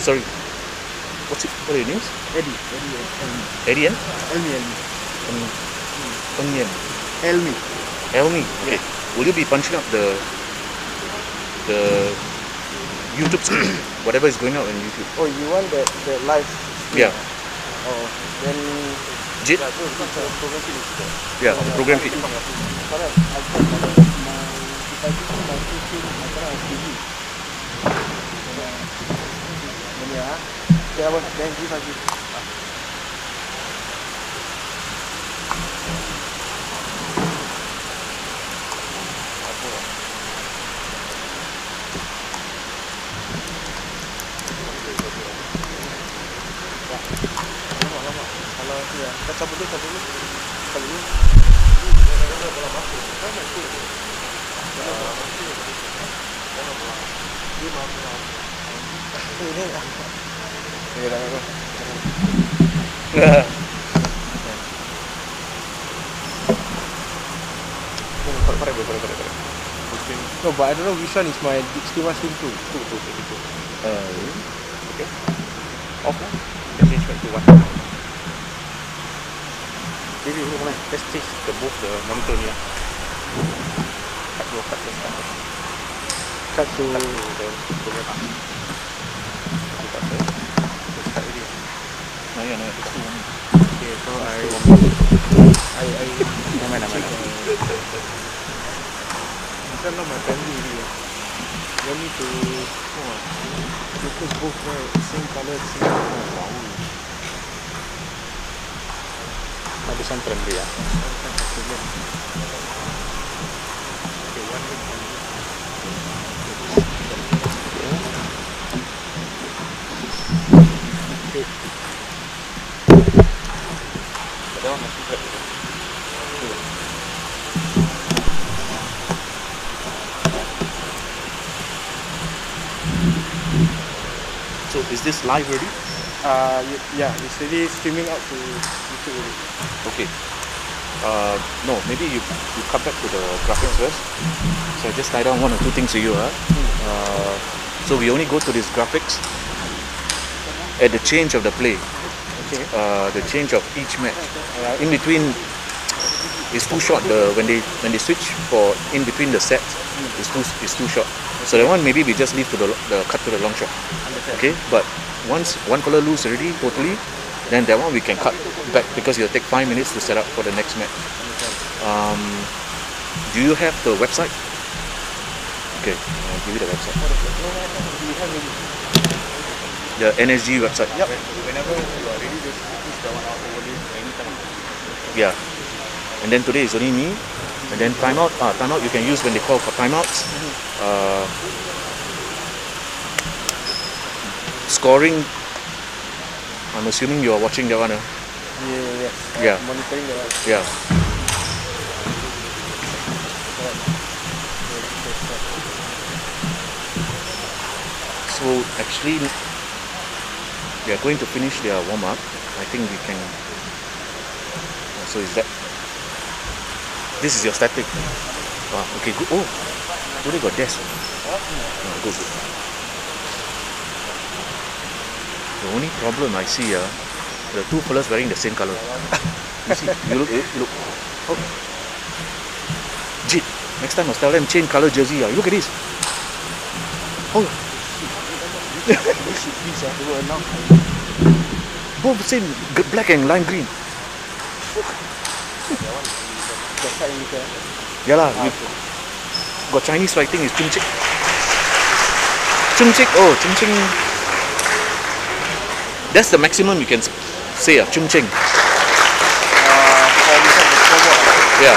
Sorry. What are your names? Eddie. Eddie and Elmi. Eng Yen. Elmi. Elmi. Okay. Will you be punching up the YouTube screen? Whatever is going out on YouTube. Oh, you want the live? Yeah. Oh, then. Jit? Program feed. Yeah, the program feed. Correct. If I give you my teaching, I cannot give you. Yeah. Okay, then give us this. Kacau dulu. No, but I don't know which one is my still 2. Okay. Off now. Can change back to 1. Maybe let's change both the monitor here. Cut to the program. It's 2 only. Okay, so I Not my family really. You need to focus both same color, same power. this one friendly. Okay, one okay. That one must be good. So is this live already? Yeah, it's already streaming out to YouTube already. Okay. No, maybe you come back to the graphics first. So I just tie down 1 or 2 things to you. So we only go to this graphics at the change of the play. Okay. The change of each match. In between, it's too short. When they switch for in between the sets, it's too short. So that one maybe we just leave to the cut to the long shot. Okay, but once one color lose already totally, then that one we can cut back because it'll take 5 minutes to set up for the next match. Do you have the website? Okay, I'll give you the website. The NSG website. Yep. Whenever you are ready, just push that one out over anytime. Yeah. And then today is only me. And then timeout you can use when they call for timeouts. Scoring, I'm assuming you are watching that one. Yeah. Monitoring that one. Yeah. So actually, they are going to finish their warm-up. I think we can. So is that? This is your static. Okay, good. Oh, today got desk. Good. The only problem I see the 2 fellas wearing the same color. You see, you look. Oh. Jit, next time I'll tell them change color jersey. You look at this. Oh. Both same black and lime green. Yeah lah, got Chinese writing is Chung Chik. Chung Ching. That's the maximum you can say, Chung Ching. Yeah.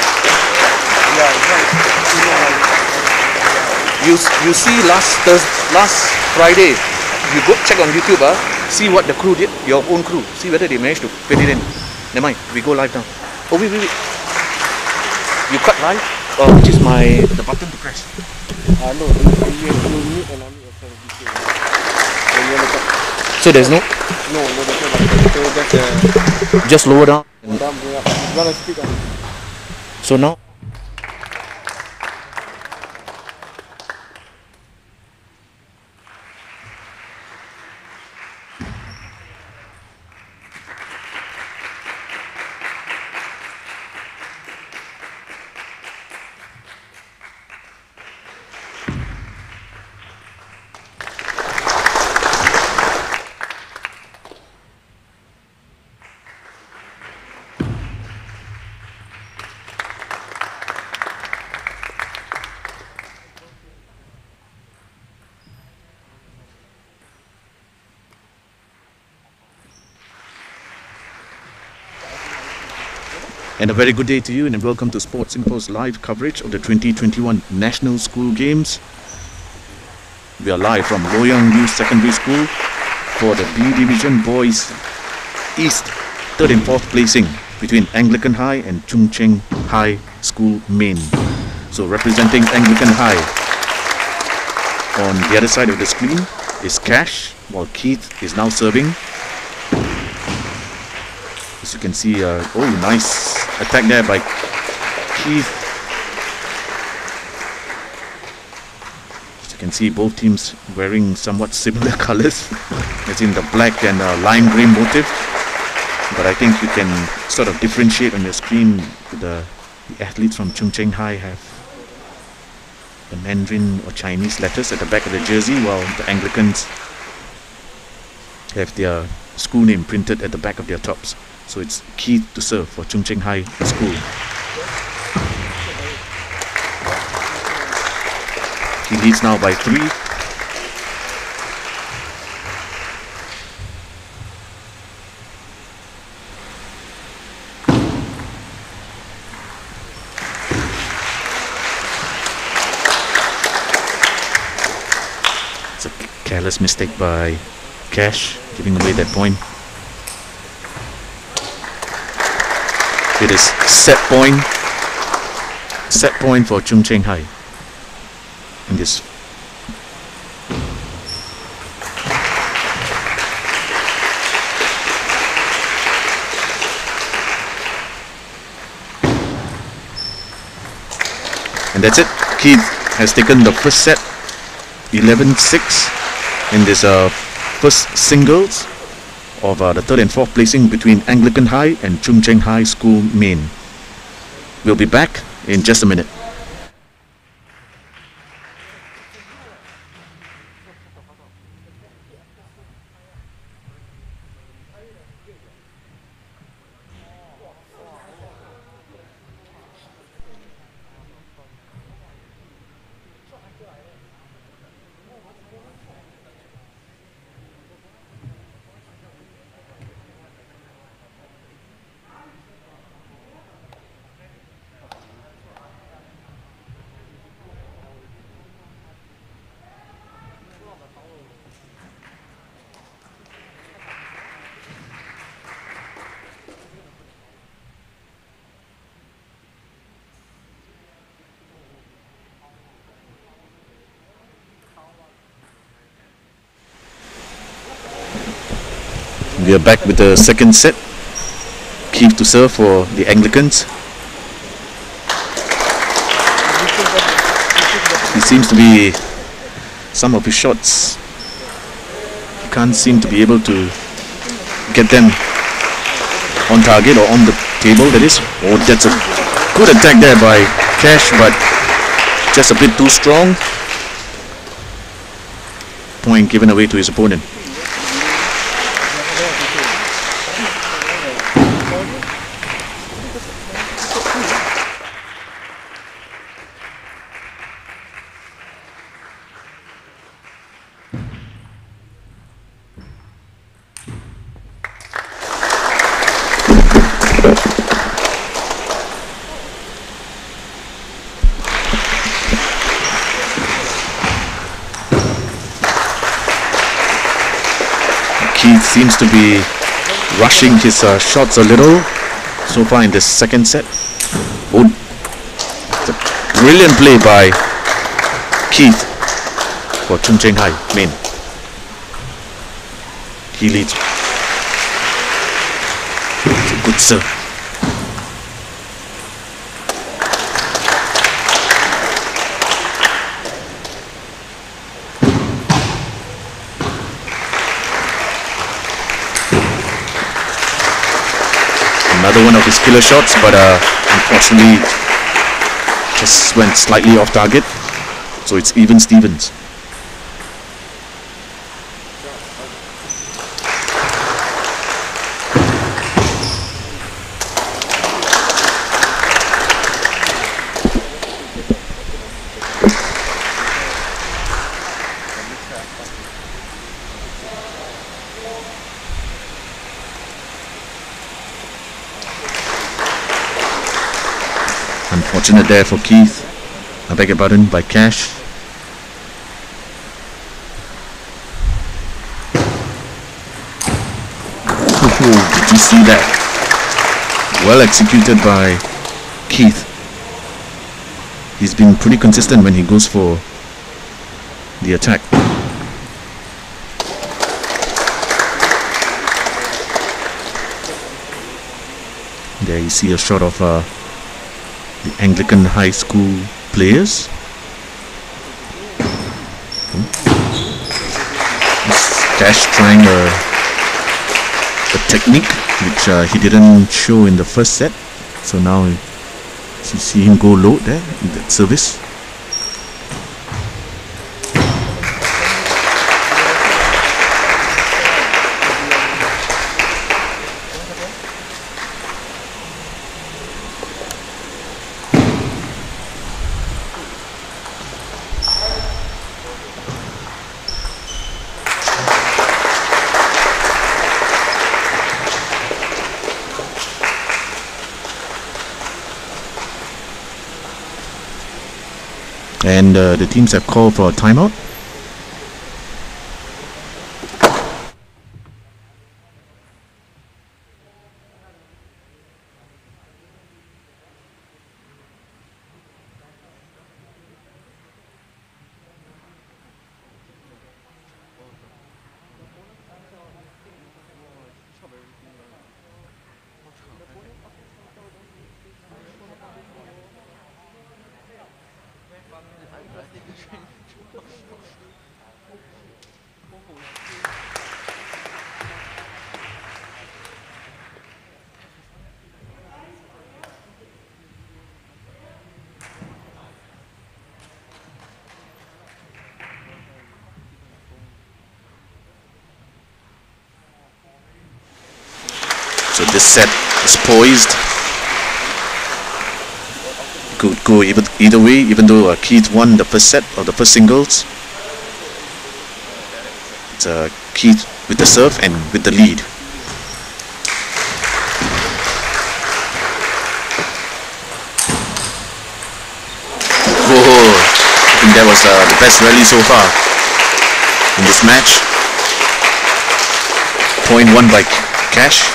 You see last Friday, you go check on YouTube, see what the crew did, your own crew. See whether they managed to fit it in. Never mind, we go live now. Oh wait. You cut live? Which is the button to press? No, you mute and unmute yourself. So there's no? No, that's just lower down. And down, bring up. You want to speak on. So now? And a very good day to you, and welcome to Sports Singapore's live coverage of the 2021 National School Games. We are live from Loyang View Secondary School for the B Division Boys East 3rd and 4th placing between Anglican High and Chung Cheng High School Main. So representing Anglican High on the other side of the screen is Cash, while Keith is now serving. As you can see, oh, nice attack there by Keith. As you can see, both teams wearing somewhat similar colors, as in the black and lime green motif. But I think you can sort of differentiate on your screen. The athletes from Chung Cheng High have the Mandarin or Chinese letters at the back of the jersey, while the Anglicans have their school name printed at the back of their tops. So it's Keith to serve for Chung Cheng High School. He leads now by 3. It's a careless mistake by Cash, giving away that point. It is set point for Chung Cheng High in this. And that's it. Keith has taken the first set 11-6 in this first singles of the 3rd and 4th placing between Anglican High and Chung Cheng High School Main. We'll be back in just a minute. We are back with the second set. Keith to serve for the Anglicans. He seems to be, some of his shots, he can't seem to be able to get them on target or on the table, that is. Oh, that's a good attack there by Cash, but just a bit too strong. Point given away to his opponent. Keith seems to be rushing his shots a little so far in this second set. Oh, it's a brilliant play by Keith for Chung Cheng High Main. He leads. It's a good serve. Another one of his killer shots, but unfortunately just went slightly off target. So it's even Stevens. Fortunate there for Keith. I beg your pardon, by Cash. Oh, did you see that? Well executed by Keith. He's been pretty consistent when he goes for the attack. There you see a shot of the Anglican High School players. Cash trying a technique which he didn't show in the first set. So now you see him go low there in that service. And the teams have called for a timeout. So this set is poised. Could go either way, even though Keith won the first set of the first singles. It's Keith with the serve and with the lead. Whoa! I think that was the best rally so far in this match. Point won by Cash.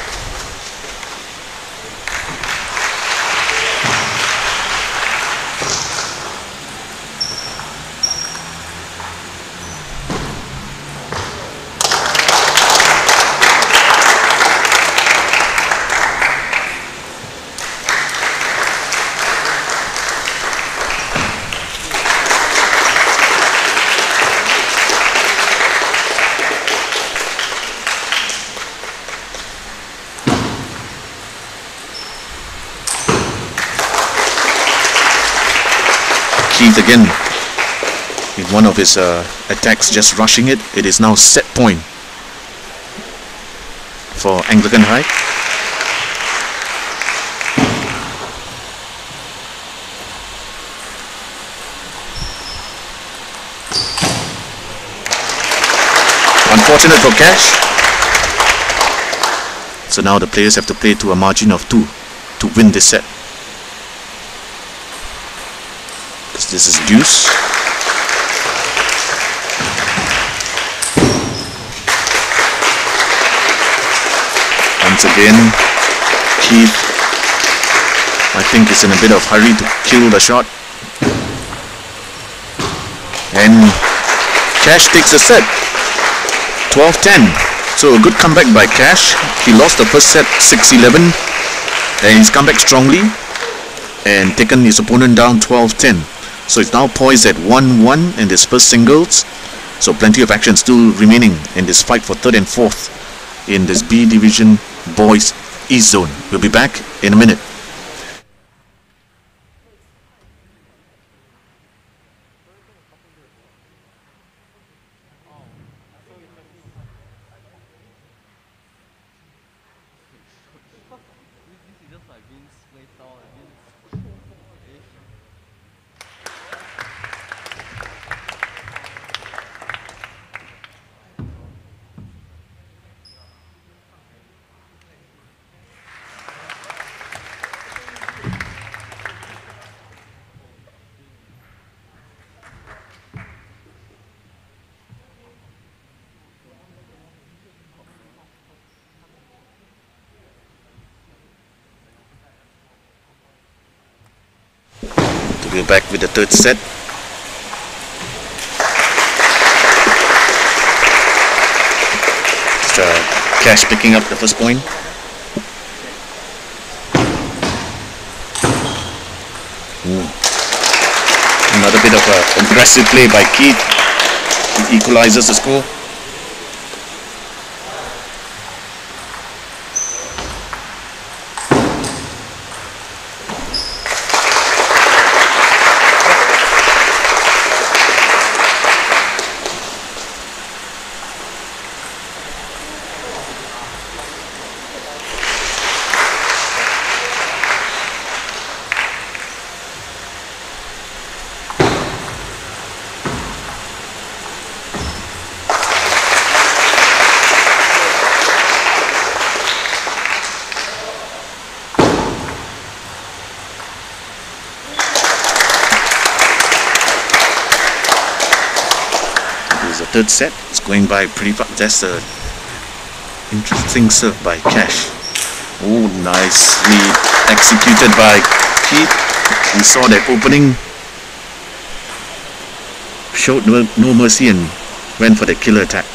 Keith again in one of his attacks, just rushing it. It is now set point for Anglican High. Unfortunate for Cash. So now the players have to play to a margin of 2 to win this set. This is deuce. Once again, Keith, I think, is in a bit of hurry to kill the shot. And Cash takes a set. 12-10. So a good comeback by Cash. He lost the first set 6-11. And he's come back strongly and taken his opponent down 12-10. So it's now poised at 1-1 in this first singles. So plenty of action still remaining in this fight for third and fourth in this B Division Boys East Zone. We'll be back in a minute. We're back with the third set. Cash picking up the first point. Ooh. Another bit of aggressive play by Keith. He equalizes the score. The third set is going by pretty fast. That's a interesting serve by Cash. Oh, nicely executed by Keith. We saw that opening, showed no mercy and went for the killer attack.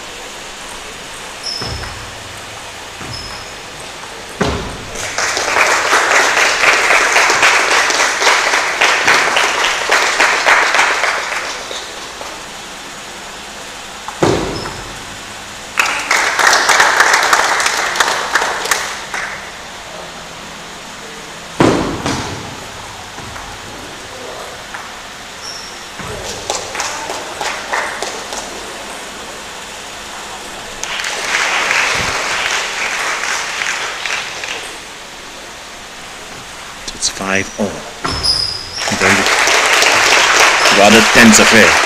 It's 5-all. Rather tense affair.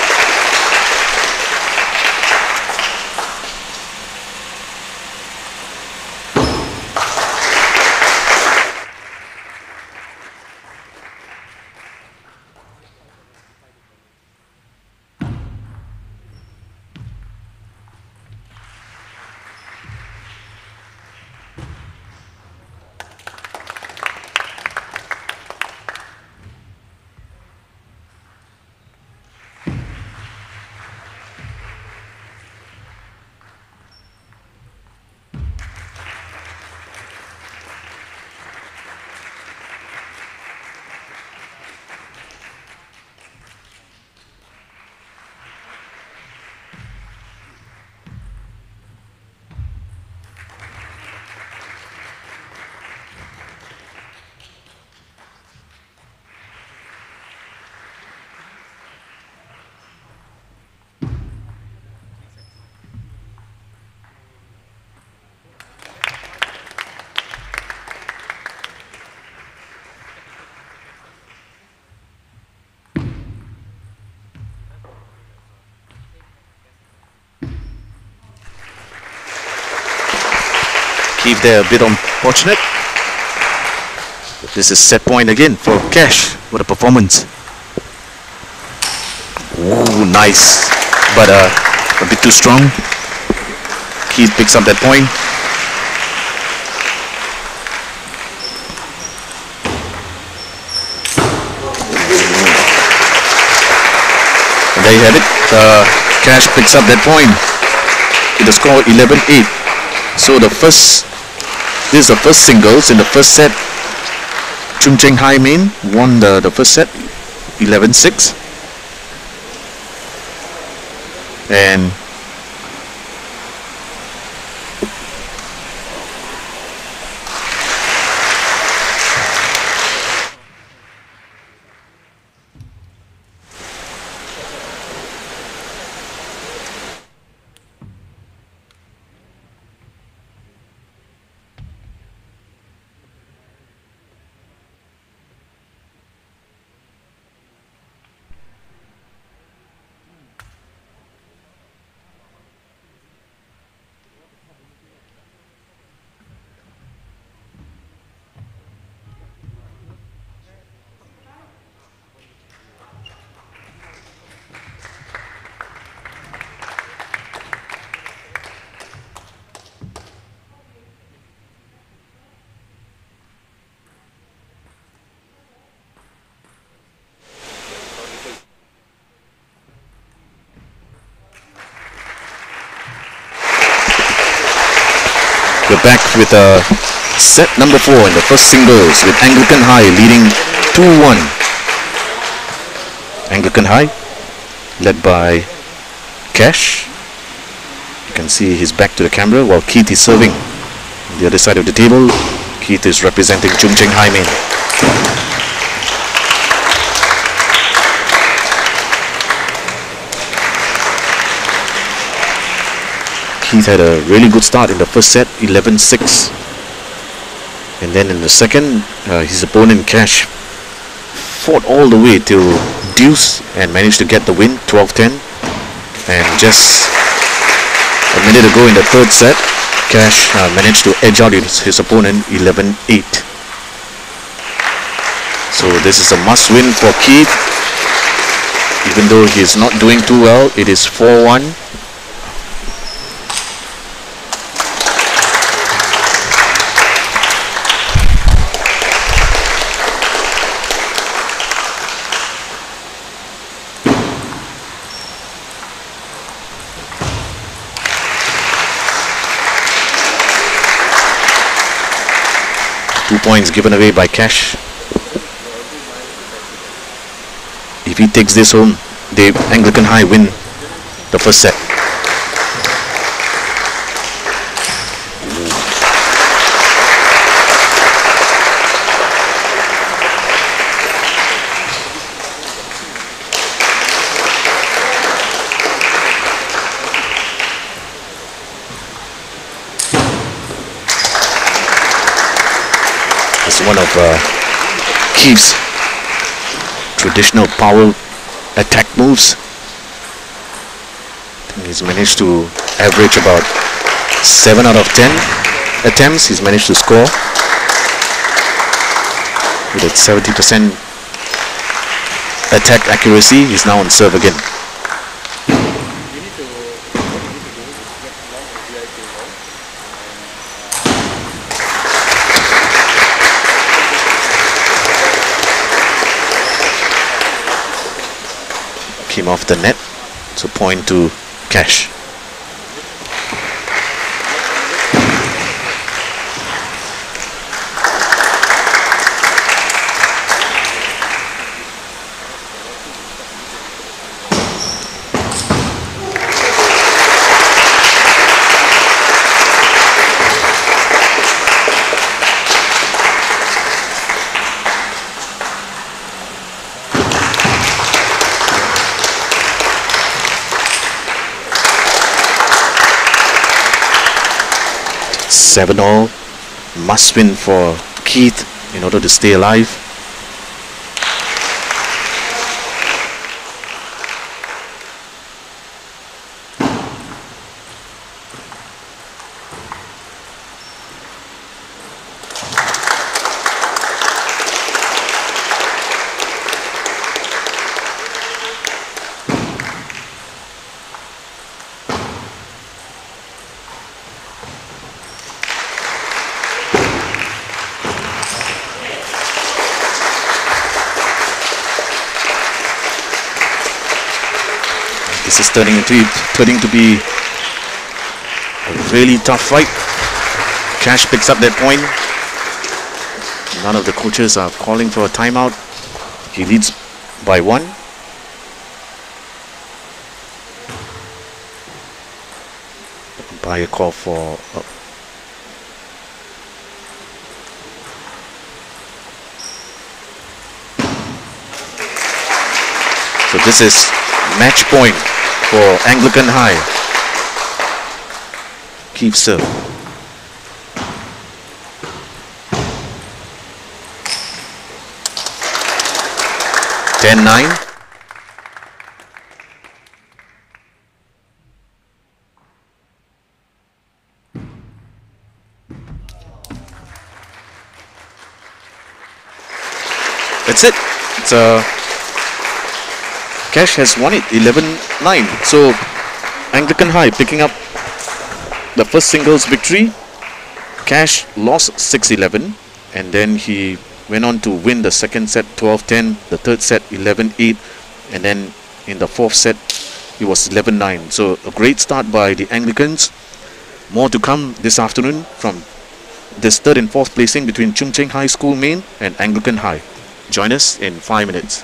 Keep there a bit unfortunate. But this is set point again for Cash. What a performance. Ooh, nice. But a bit too strong. Keith picks up that point. And there you have it. Cash picks up that point with the score 11-8. So this is the first singles in the first set. Chung Cheng Hai Mein won the first set 11-6. And We're back with set number 4 in the first singles with Anglican High leading 2-1. Anglican High led by Cash. You can see he's back to the camera while Keith is serving on the other side of the table. Keith is representing Chung Cheng High Main. Keith had a really good start in the first set, 11-6. And then in the second, his opponent Cash fought all the way till deuce and managed to get the win, 12-10. And just a minute ago in the third set, Cash managed to edge out his opponent, 11-8. So this is a must-win for Keith. Even though he is not doing too well, it is 4-1. 2 points given away by Cash. If he takes this home, the Anglican High win the first set. It's one of Keith's traditional power attack moves. I think he's managed to average about 7 out of 10 attempts. He's managed to score with a 70% attack accuracy. He's now on serve again. Came off the net, so point to Cash. Seven all, must win for Keith in order to stay alive. This is turning to be a really tough fight. Cash picks up that point. None of the coaches are calling for a timeout. He leads by 1. Umpire call for so this is match point for Anglican High. Keep serve. Ten 9. That's it. It's Cash has won it 11-9. So Anglican High picking up the first singles victory. Cash lost 6-11 and then he went on to win the second set 12-10, the third set 11-8, and then in the fourth set it was 11-9. So a great start by the Anglicans. More to come this afternoon from this third and fourth placing between Chung Cheng High School Main and Anglican High. Join us in 5 minutes.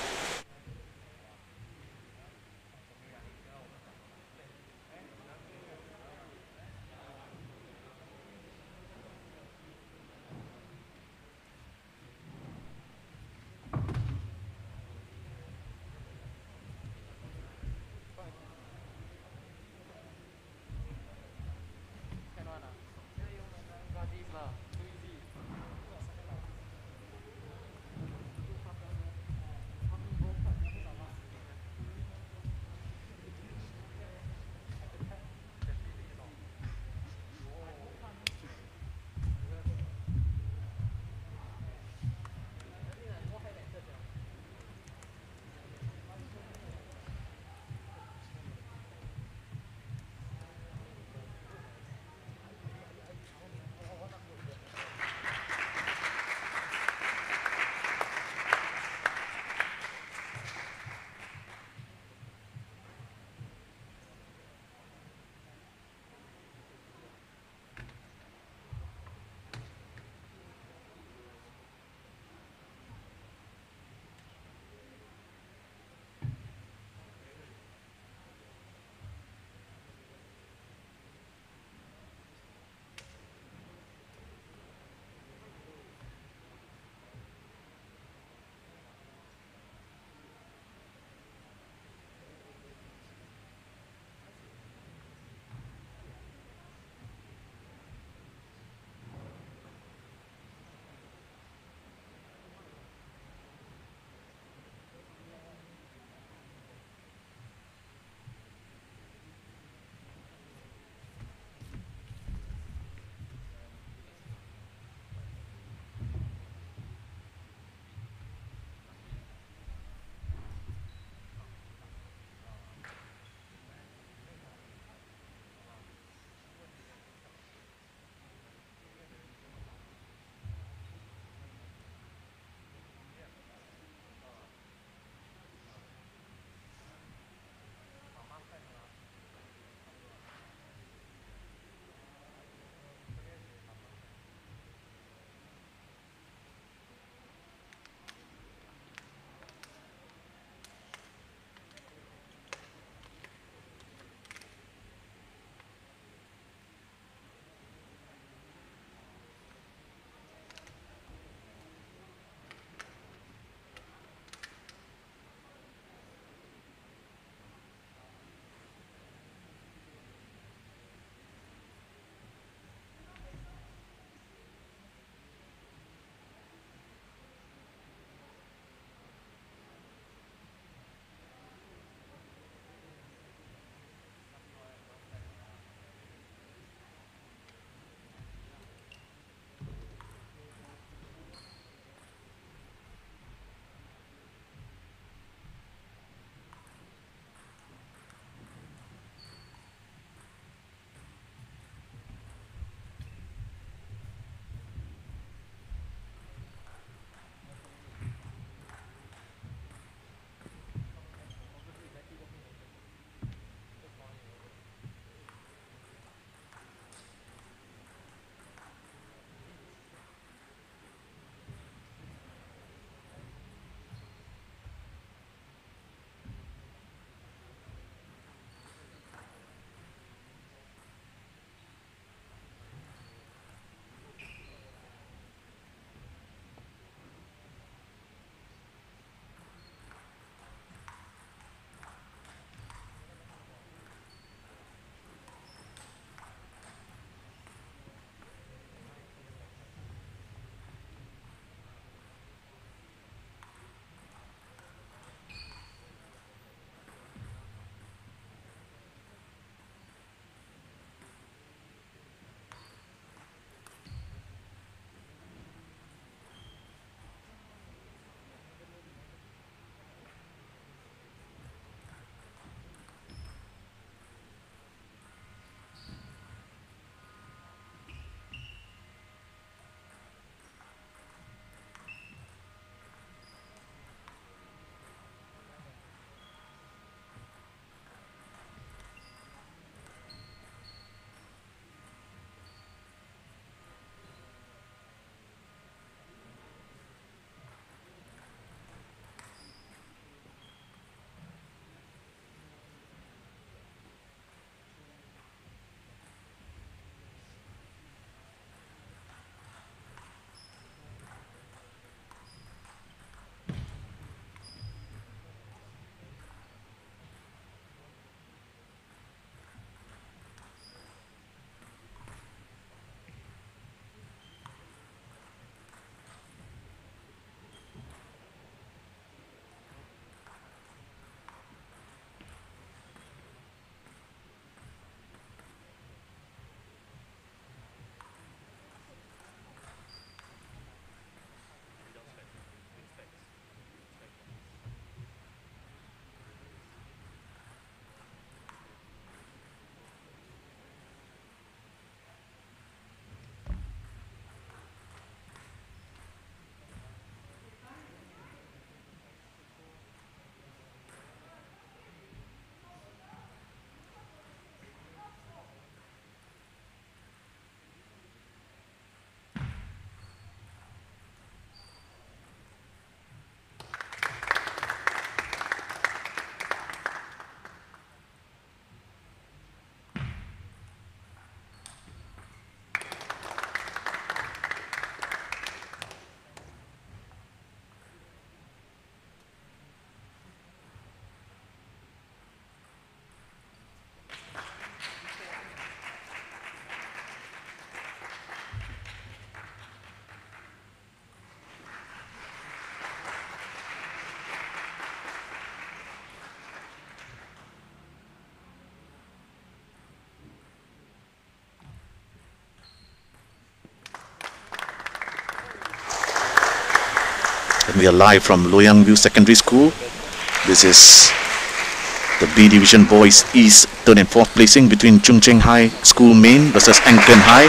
And we are live from Loyang View Secondary School. This is the B Division Boys East 3rd and 4th placing between Chung Cheng High School Main versus Anglican High.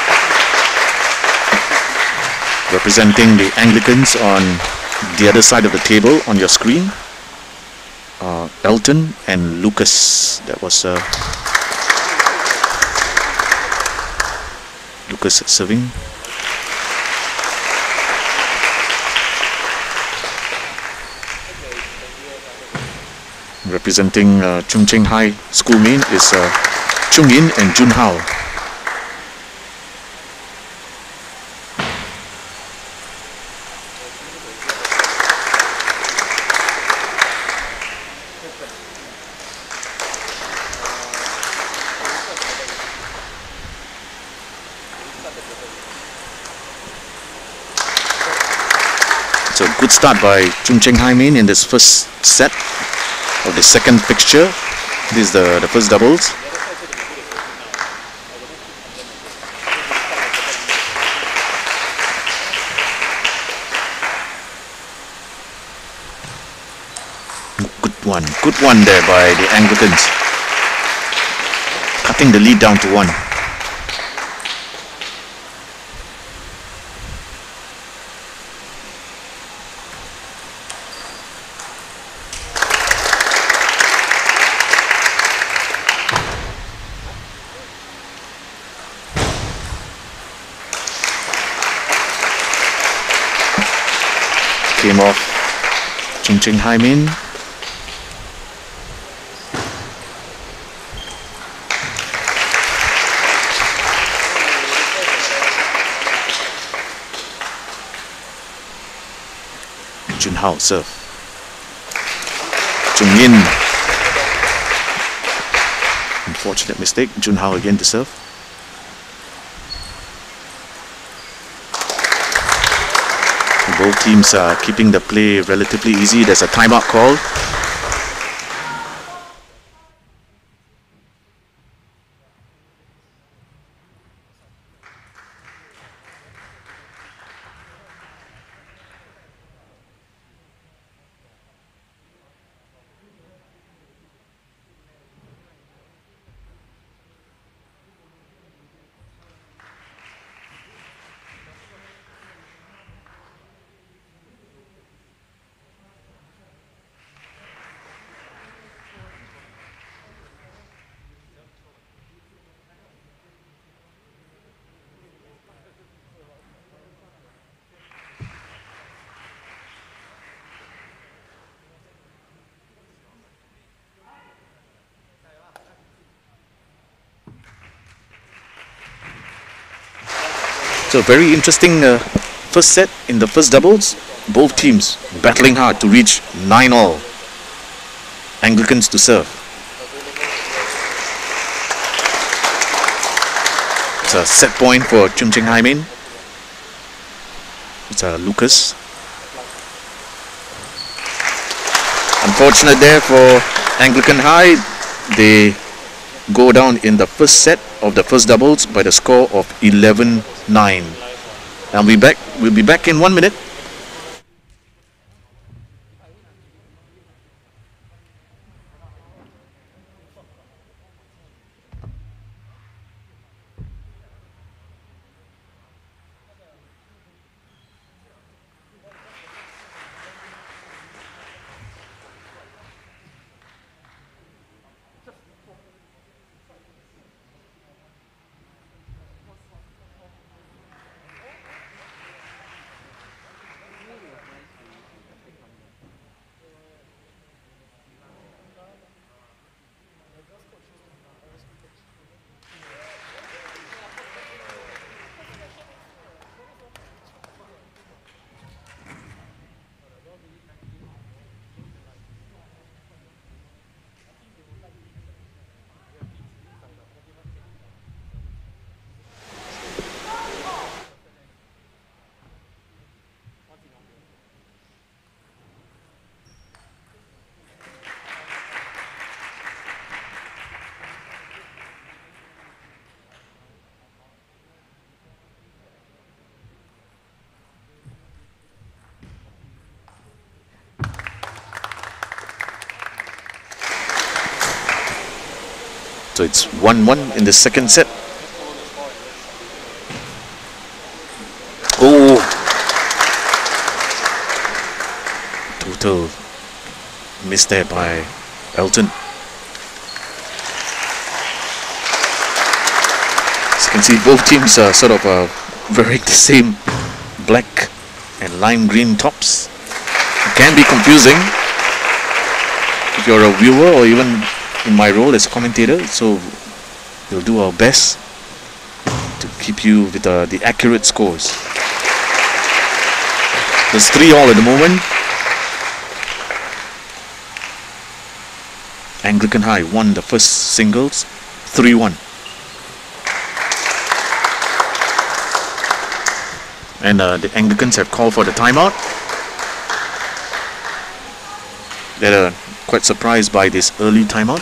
Representing the Anglicans on the other side of the table on your screen, Elton and Lucas. That was Lucas serving. Representing Chung Cheng High School Main is Chung Yin and Jun Hao. So good start by Chung Cheng High Main in this first set of the second fixture. This is the first doubles. Good one there by the Anglicans, cutting the lead down to 1. Came off Chung Cheng High Main. Jun Hao serve. Chung Yin. Unfortunate mistake. Jun Hao again to serve. Both teams are keeping the play relatively easy. There's a timeout call. So very interesting first set in the first doubles. Both teams battling hard to reach 9-all. Anglicans to serve. It's a set point for Chung Cheng High Main. It's Lucas. Unfortunate there for Anglican High. They go down in the first set of the first doubles by the score of 11-9. And we'll be back in 1 minute. So it's 1-1 in the second set. Oh! Total miss there by Elton. As you can see, both teams are sort of wearing the same black and lime green tops. It can be confusing if you're a viewer or even in my role as a commentator, so we'll do our best to keep you with the accurate scores. There's 3-all at the moment. Anglican High won the first singles 3-1. And the Anglicans have called for the timeout. They're quite surprised by this early timeout.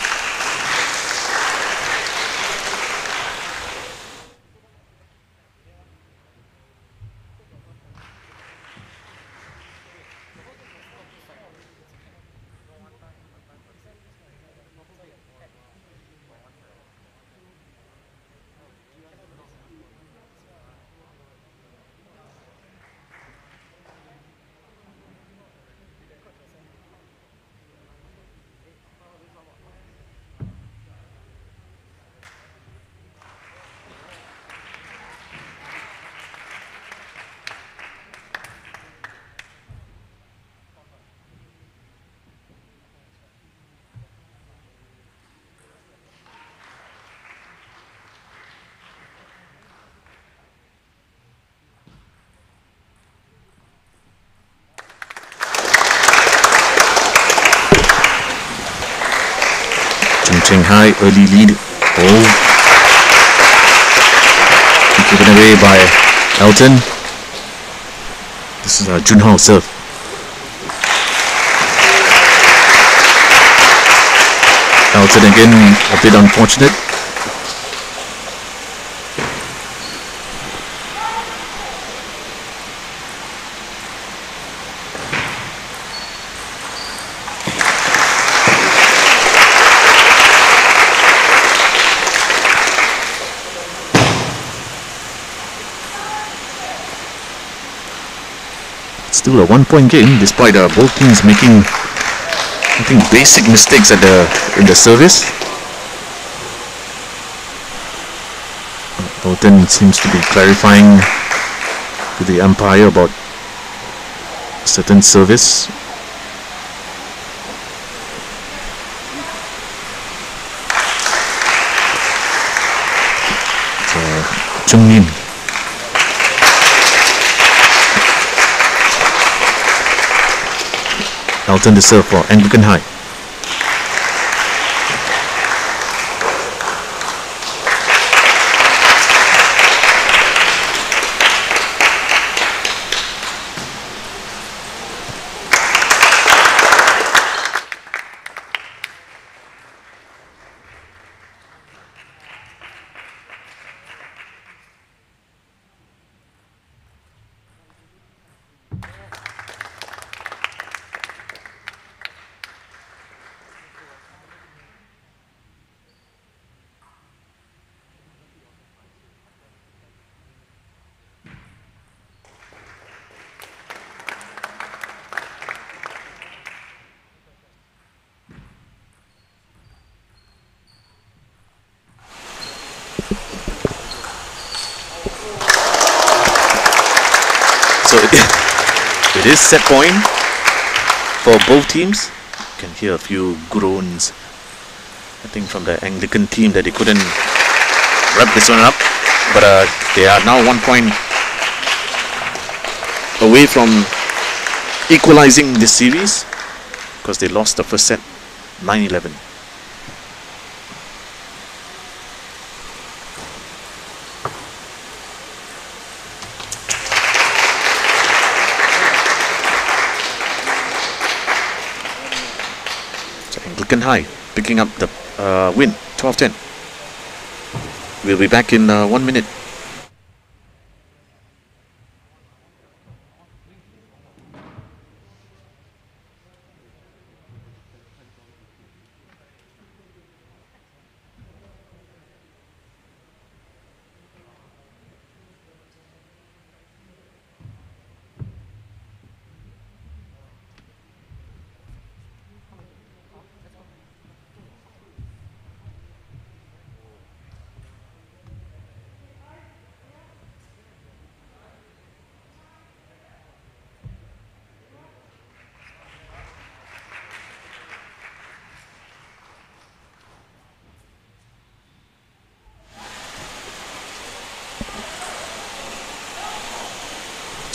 Chung Cheng High early lead. Oh, given away by Elton. This is Jun Hao serve. Elton again a bit unfortunate. Still a 1-point game despite both teams making, I think, basic mistakes at in the service. Elton seems to be clarifying to the umpire about certain service. Chung Nin. Elton to serve for Anglican High. So it is set point for both teams. You can hear a few groans, I think, from the Anglican team that they couldn't wrap this one up. But they are now 1 point away from equalizing this series because they lost the first set 9-11. Anglican High picking up the win, 12-10. We'll be back in 1 minute.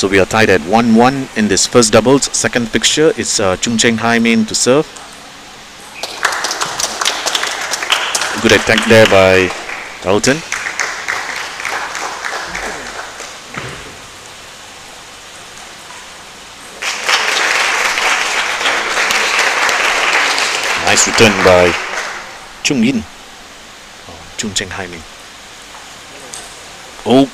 So we are tied at 1-1 in this first doubles. Second fixture, it's Chung Cheng Hai Min to serve. Good attack there by Elton. Nice return by Chung Yin. Chung Cheng Hai Min. Oh.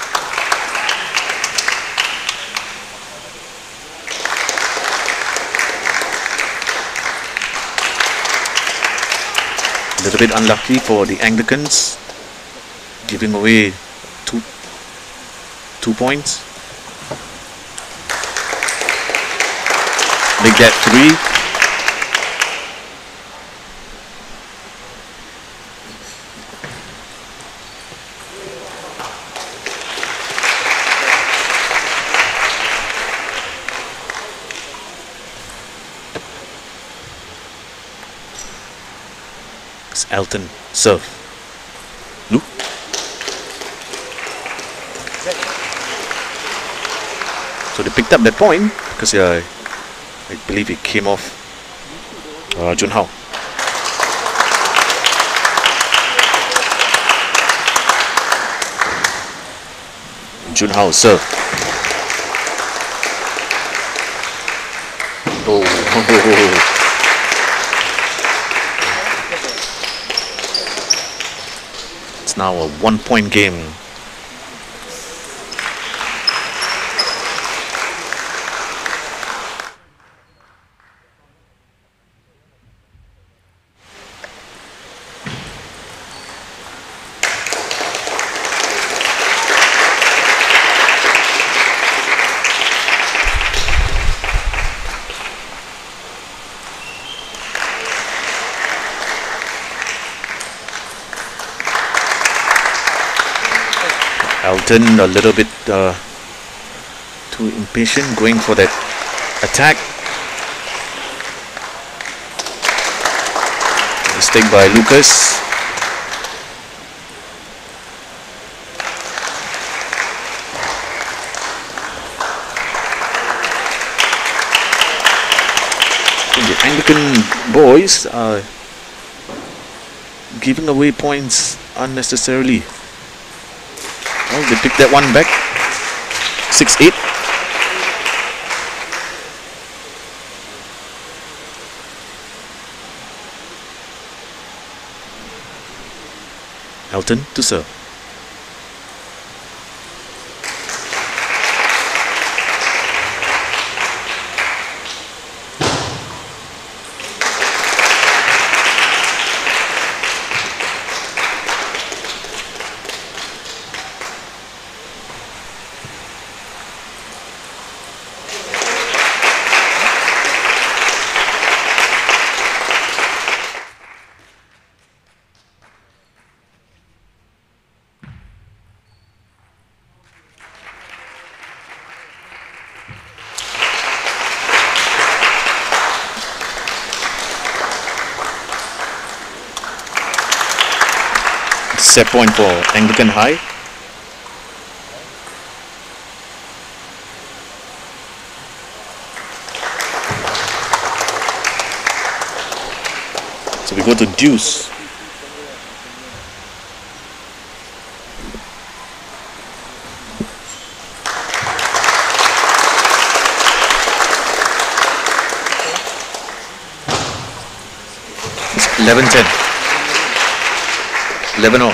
A little bit unlucky for the Anglicans, giving away two points. Make that 3. Elton serve. No. So they picked up that point because I believe it came off Jun Hao. Jun Hao serve. Oh. Now a 1-point game. Elton a little bit too impatient, going for that attack. Mistake by Lucas. The Anglican boys are giving away points unnecessarily. Well, they picked that one back. 6-8. Elton to serve. Set point for Anglican High. So we go to deuce. It's 11-10. 11-0.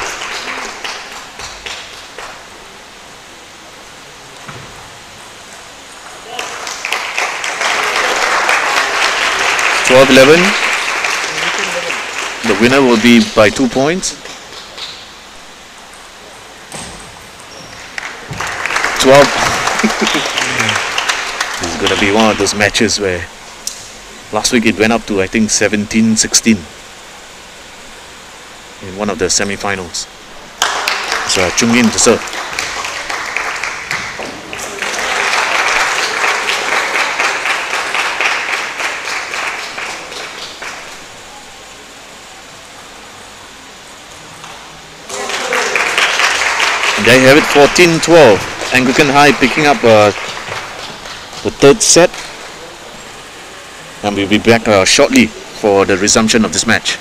The winner will be by 2 points. 12. This is going to be one of those matches where last week it went up to, I think, 17-16 in one of the semi-finals. So Chung Yin to serve. There you have it, 14-12. Anglican High picking up a the third set, and we'll be back shortly for the resumption of this match.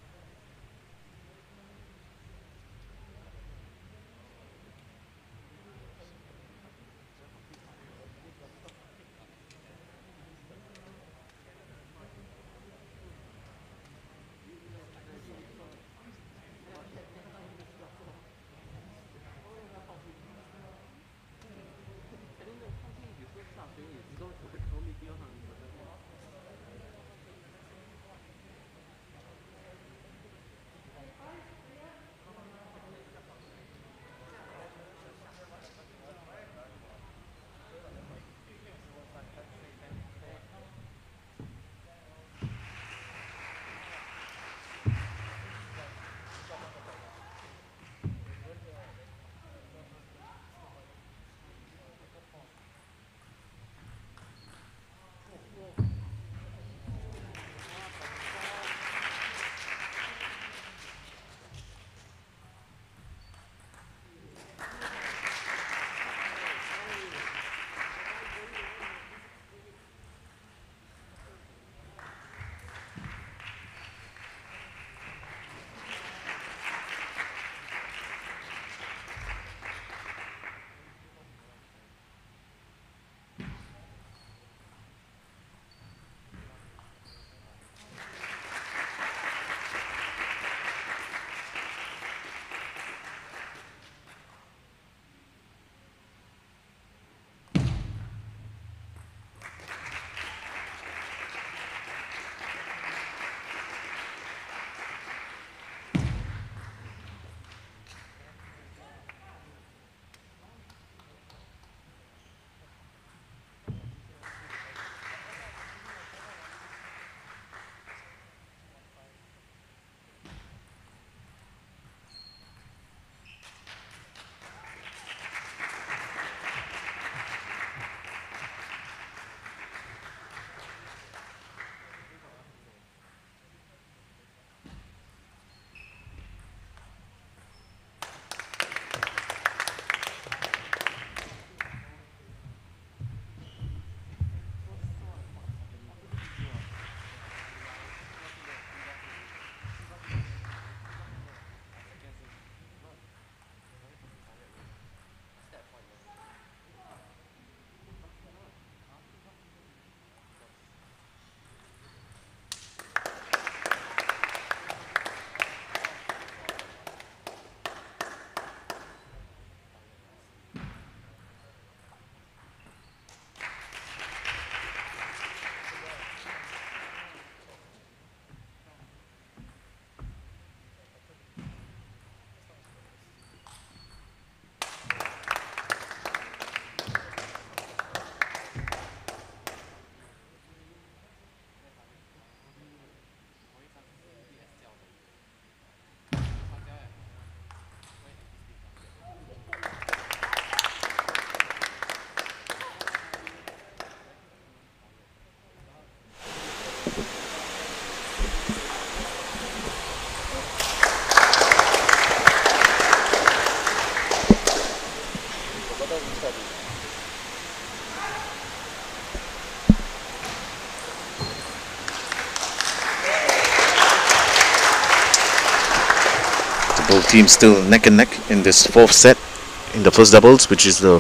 Both teams still neck and neck in this fourth set in the first doubles, which is the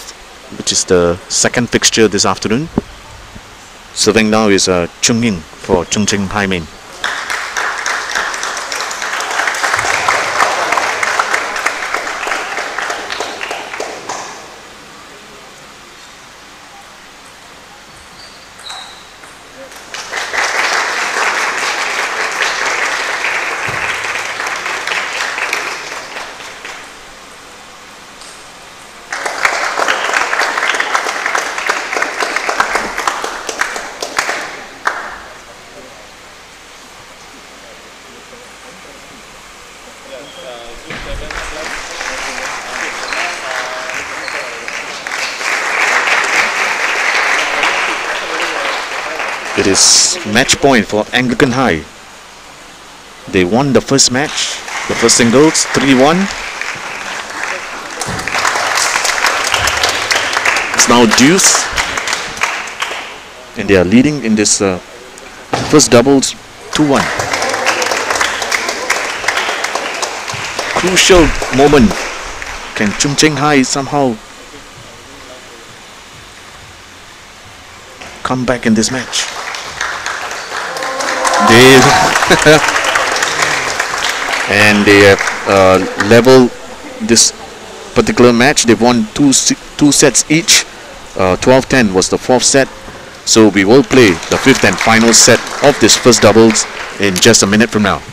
second fixture this afternoon. Serving now is Chung Ying for Chung Cheng Pai Min. It is match point for Anglican High. They won the first match, the first singles, 3-1. It's now deuce. and they are leading in this first doubles 2-1. Crucial moment. Can Chung Cheng Hai somehow come back in this match? They and they have leveled this particular match. They've won two sets each. 12-10 was the fourth set. So we will play the fifth and final set of this first doubles in just a minute from now.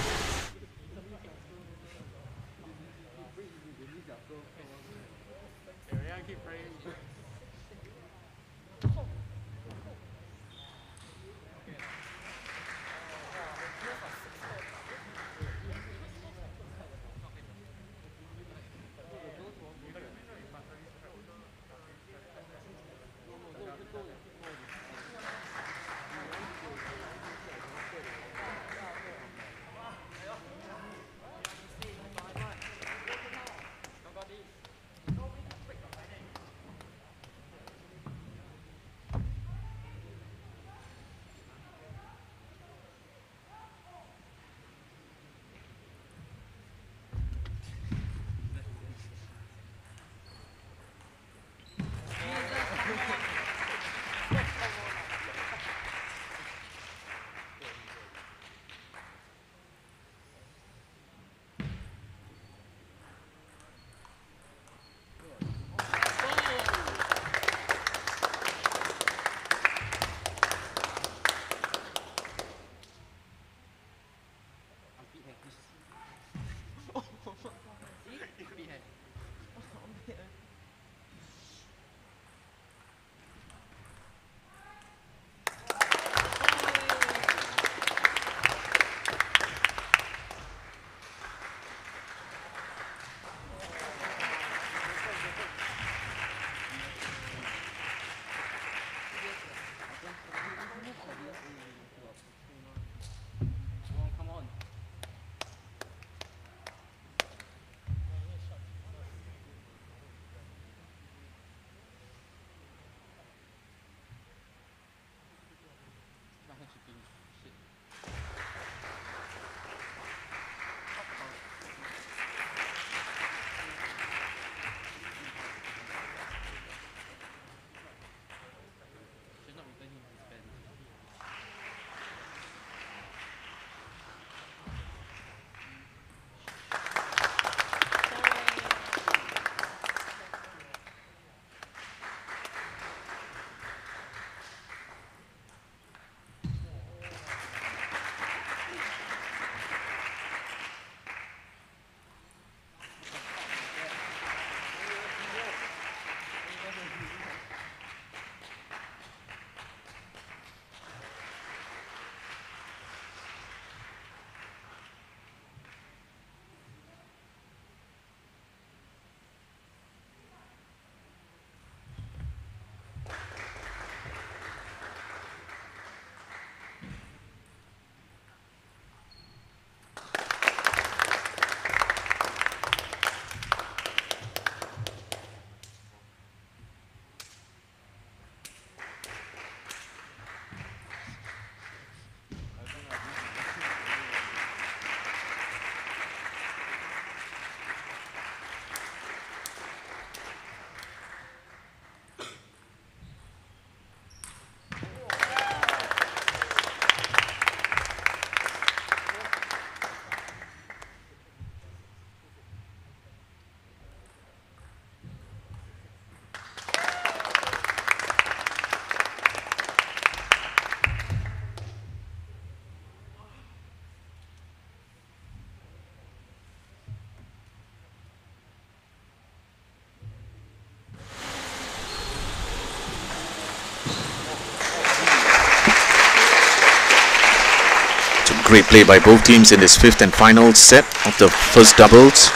Great play by both teams in this fifth and final set of the first doubles.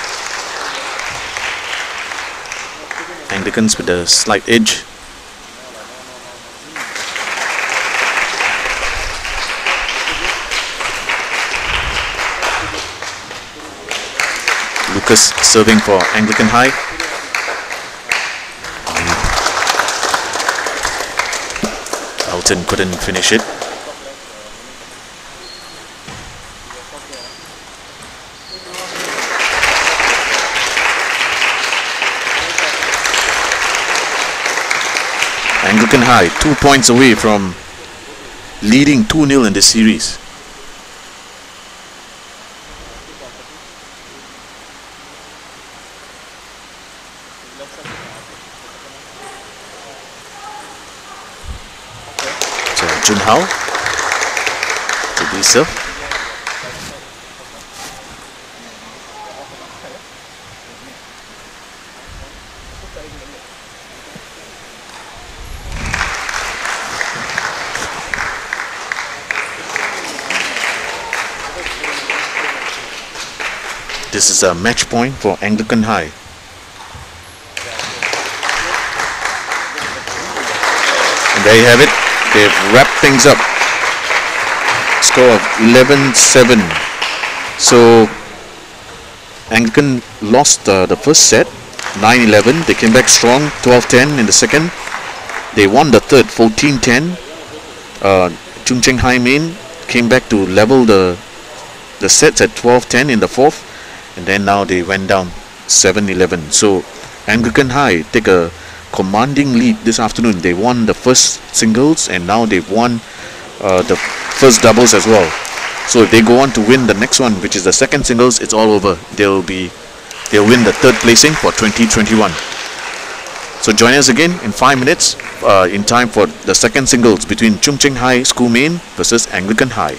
Anglicans with a slight edge. Lucas serving for Anglican High. Elton couldn't finish it. Anglican High 2 points away from leading 2-0 in this series. So Junhao to Lisa. This is a match point for Anglican High. And there you have it. They've wrapped things up. Score of 11-7. So Anglican lost the first set, 9-11. They came back strong, 12-10 in the second. They won the third, 14-10. Chung Cheng High Main came back to level the sets at 12-10 in the fourth. And then now they went down 7-11. So Anglican High take a commanding lead this afternoon. They won the first singles and now they've won the first doubles as well. So if they go on to win the next one, which is the second singles, it's all over. They'll win the third placing for 2021. So join us again in 5 minutes in time for the second singles between Chung Cheng High School Main versus Anglican High.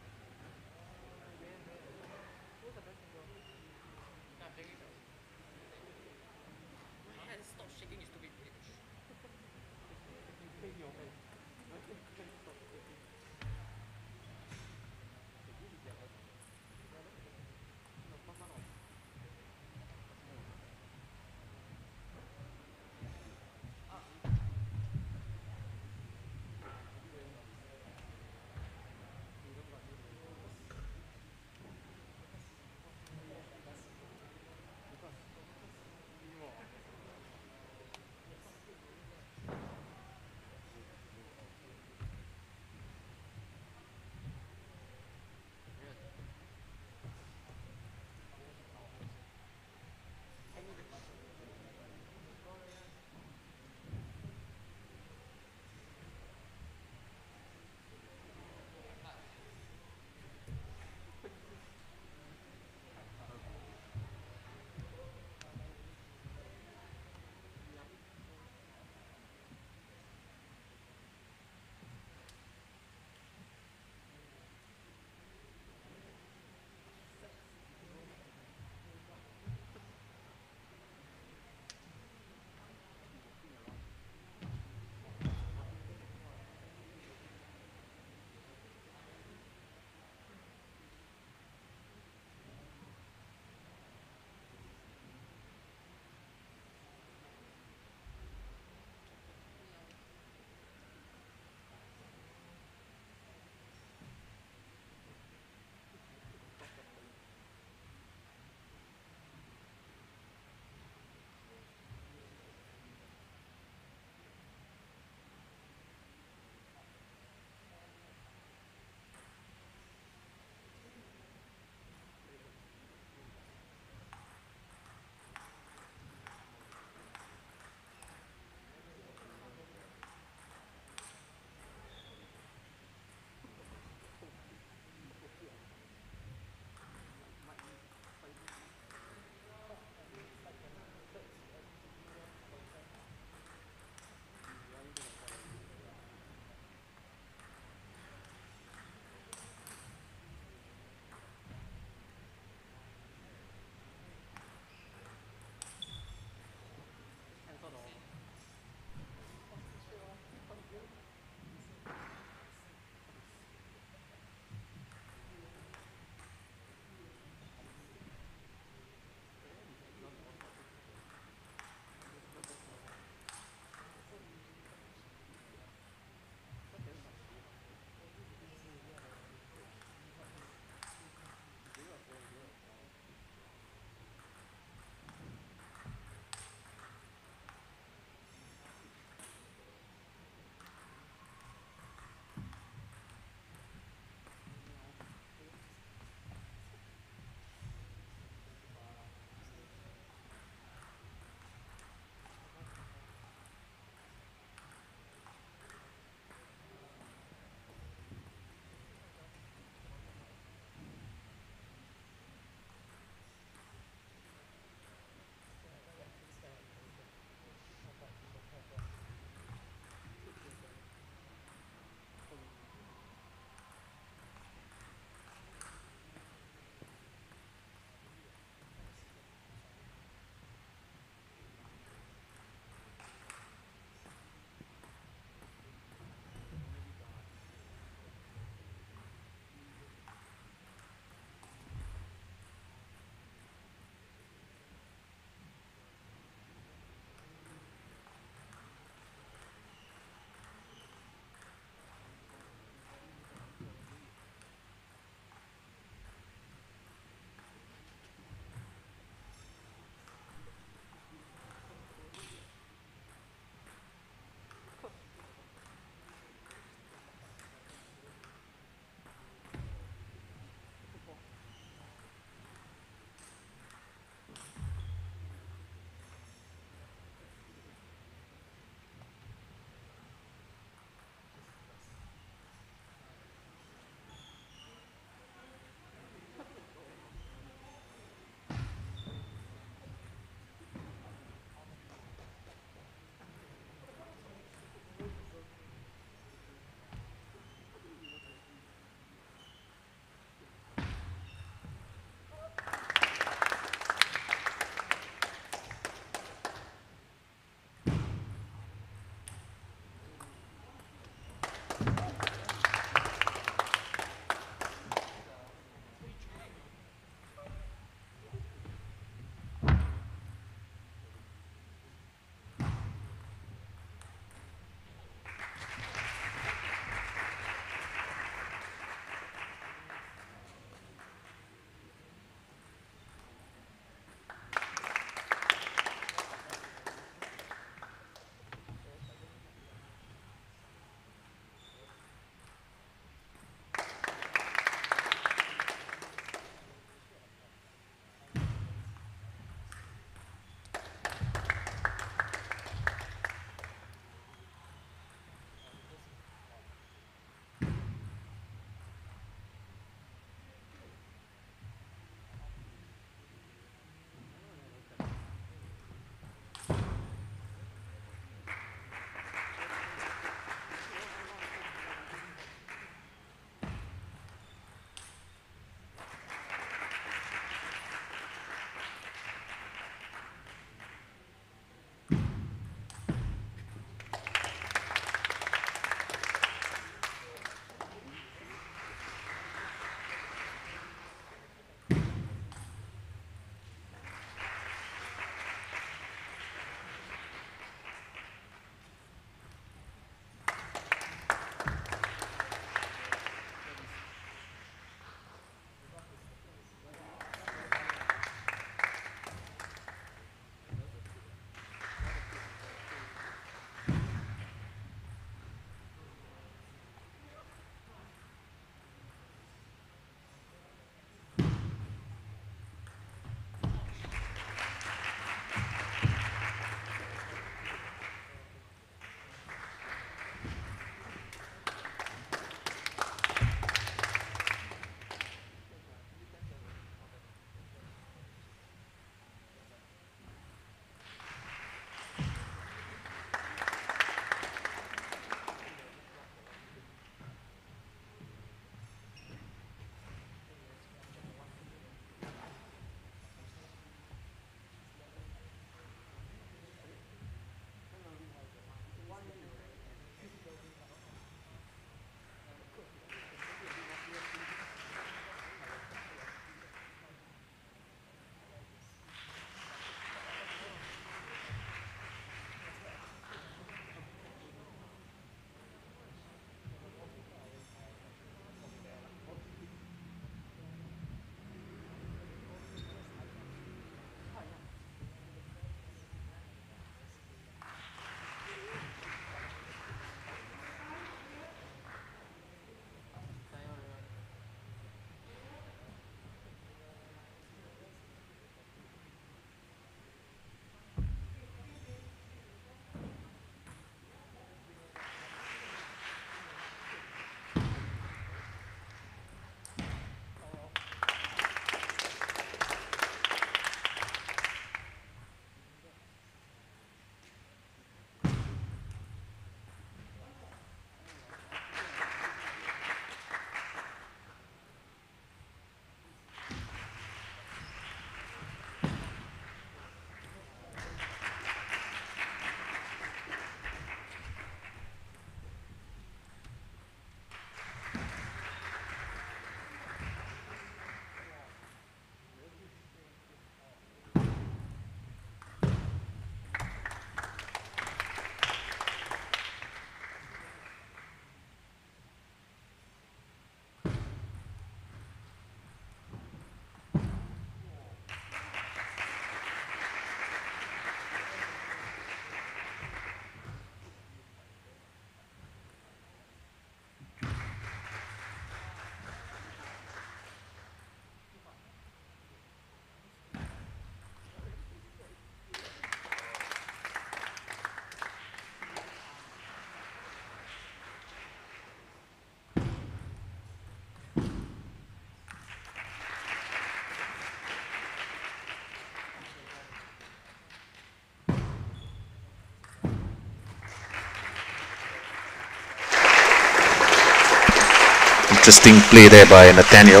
Interesting play there by Nathaniel.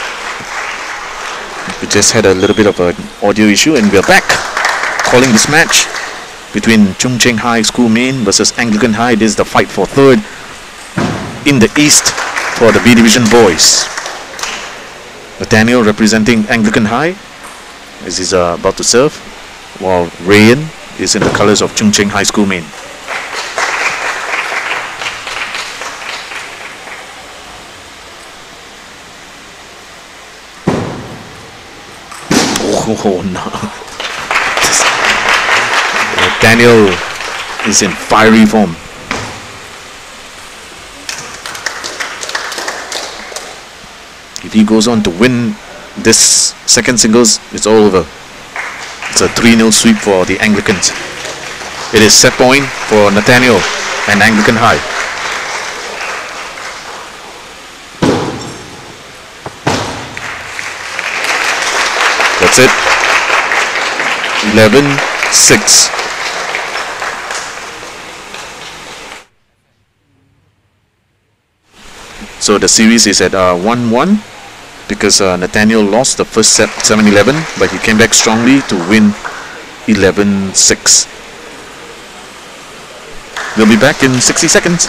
We just had a little bit of an audio issue, and we're back calling this match between Chung Cheng High School Main versus Anglican High. This is the fight for third in the East for the B Division boys. Nathaniel representing Anglican High as he's about to serve, while Rayan is in the colours of Chung Cheng High School Main. Oh no. Nathaniel is in fiery form. If he goes on to win this second singles, it's all over. It's a 3-0 sweep for the Anglicans. It is set point for Nathaniel and Anglican High. That's it. 11-6. So the series is at 1-1 because Nathaniel lost the first set 7-11, but he came back strongly to win 11-6. We'll be back in 60 seconds.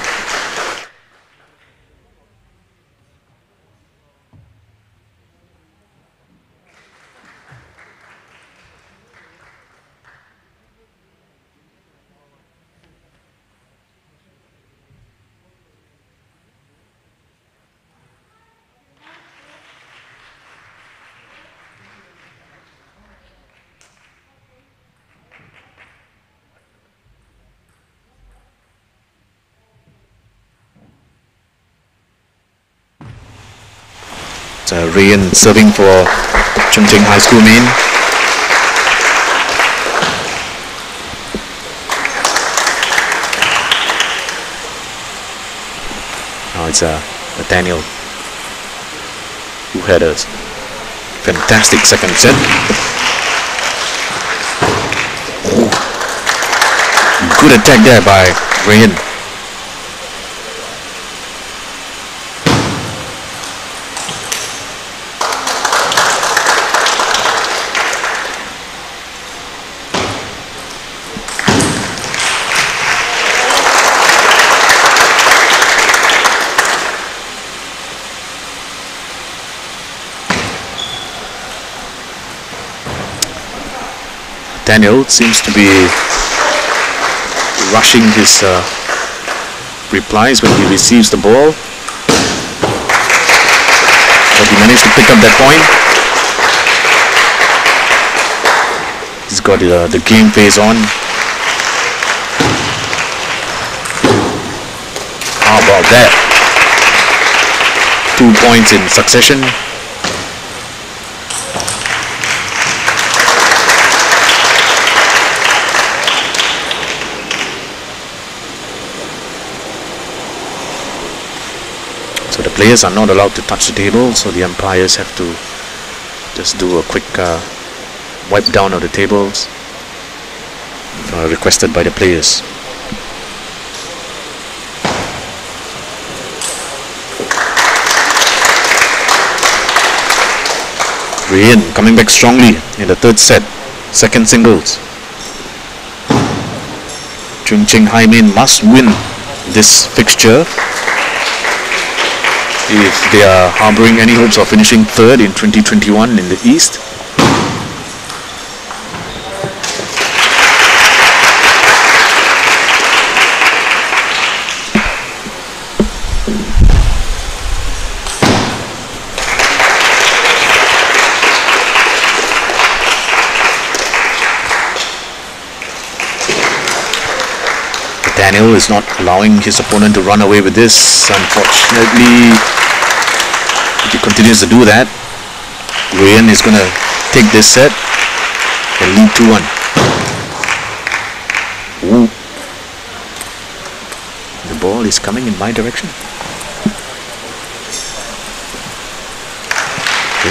Rayan serving for Chung Cheng High School Main. Now it's Nathaniel, who had a fantastic second set. Good attack there by Rayan. Daniel seems to be rushing his replies when he receives the ball, but he managed to pick up that point. He's got the game face on. How about that? 2 points in succession. So the players are not allowed to touch the table, so the umpires have to just do a quick wipe down of the tables requested by the players. Rayan coming back strongly in the third set, second singles. Chung Cheng High Main must win this fixture if they are harboring any hopes of finishing third in 2021 in the East. Daniel is not allowing his opponent to run away with this. Unfortunately, if he continues to do that, Rayan is going to take this set and lead 2-1. Ooh. The ball is coming in my direction. Okay.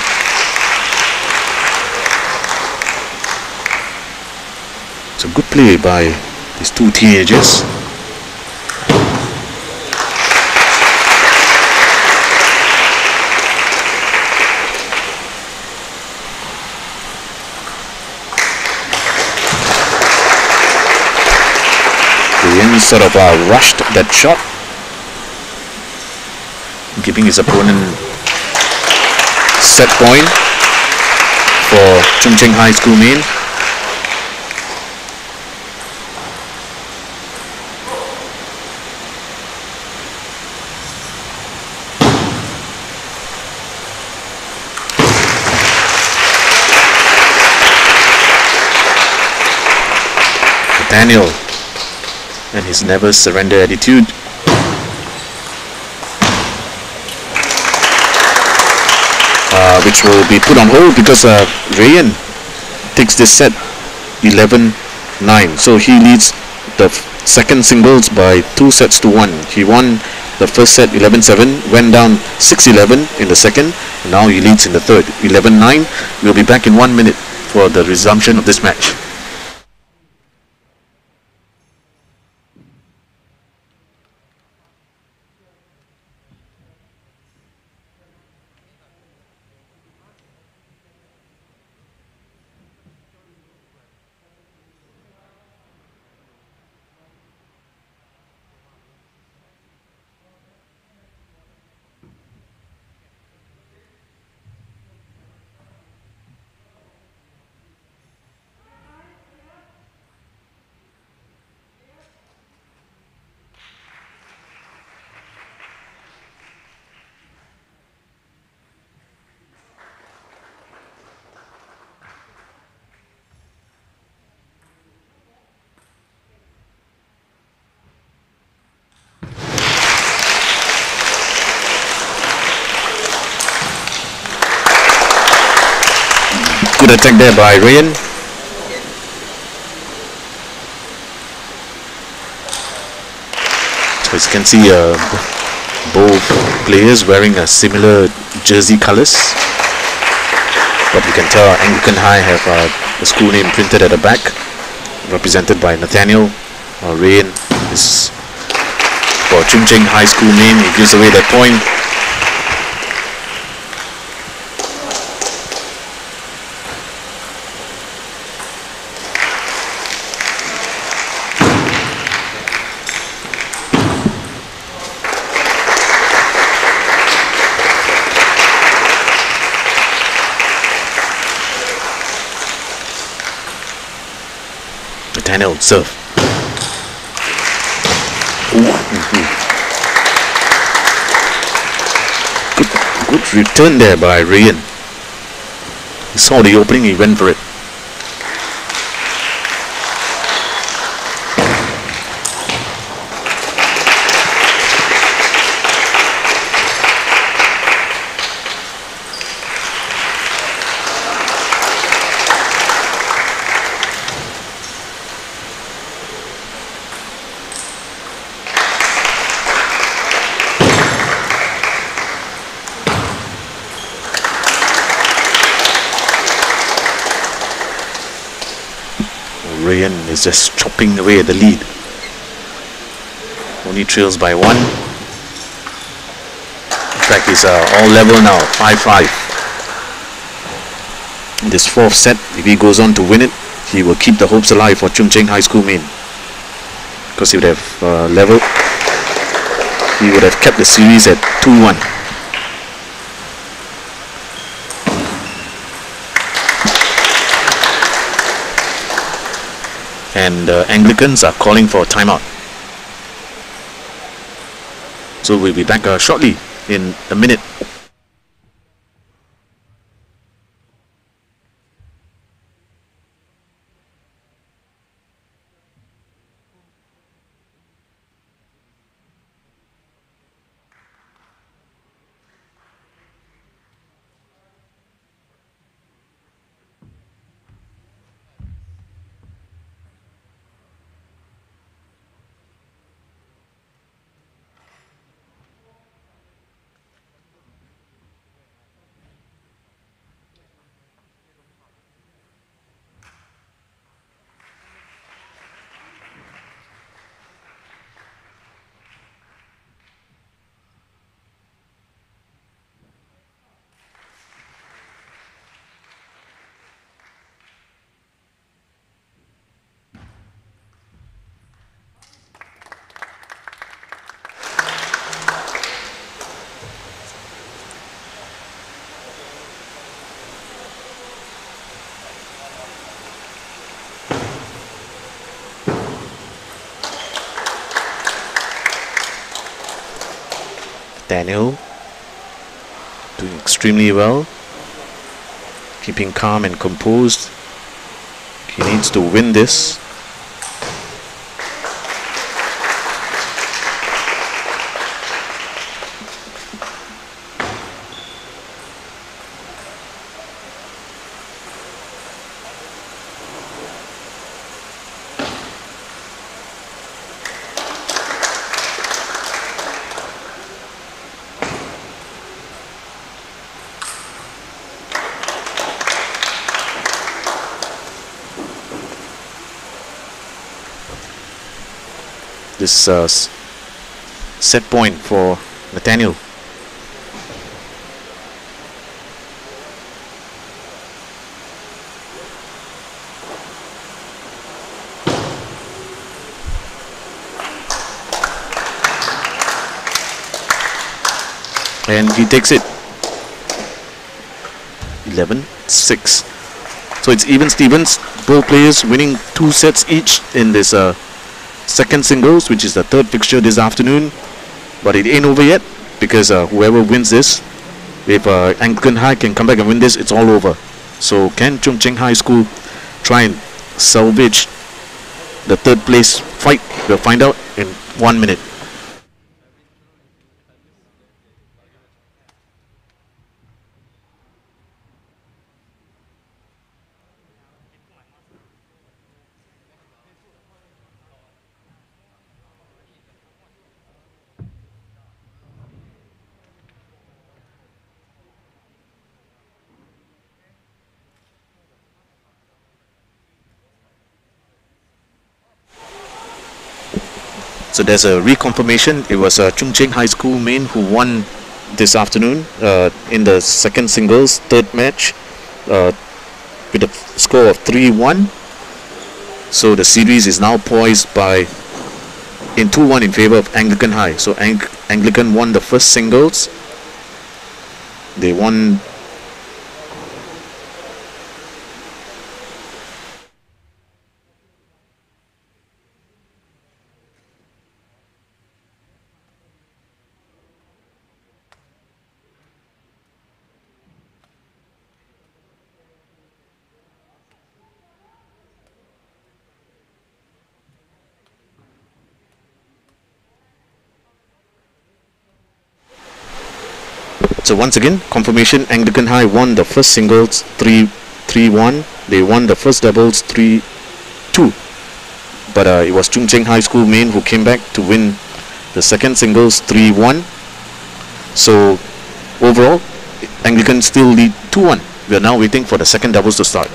It's a good play by these two teenagers. Ryan sort of rushed that shot, giving his opponent set point for Chung Cheng High School main. Daniel and his never surrender attitude. Which will be put on hold because Ryan takes this set 11-9. So he leads the second singles by 2-1. He won the first set 11-7, went down 6-11 in the second, and now he leads in the third 11-9. We'll be back in 1 minute for the resumption of this match. Good attack there by Ryan. So as you can see, both players wearing a similar jersey colors, but you can tell Anglican High have the school name printed at the back, represented by Nathaniel. Ryan is for Chung Cheng High School name. He gives away that point. Daniel serve. Good return there by Ryan. He saw the opening, he went for it. Ryan is just chopping away at the lead. Only trails by 1. In fact, it's all level now, 5-5. In this fourth set, if he goes on to win it, he will keep the hopes alive for Chung Cheng High School main. Because he would have leveled, he would have kept the series at 2-1. And Anglicans are calling for a timeout. So we'll be back shortly in a minute. Nathaniel doing extremely well, keeping calm and composed. He needs to win this. This set point for Nathaniel. And he takes it. 11-6. So it's even Stevens. Both players winning 2 sets each in this second singles, which is the third fixture this afternoon. But it ain't over yet, because whoever wins this, if Anglican High can come back and win this, it's all over. So can Chung Cheng High School try and salvage the third place fight? We'll find out in 1 minute. So there's a reconfirmation. It was Chung Cheng High School main who won this afternoon in the second singles third match with a score of 3-1. So the series is now poised in 2-1 in favor of Anglican High. So Anglican won the first singles. They won. So once again, confirmation, Anglican High won the first singles 3-1. They won the first doubles 3-2. But it was Chung Cheng High School main who came back to win the second singles 3-1. So overall, Anglican still lead 2-1. We are now waiting for the second doubles to start.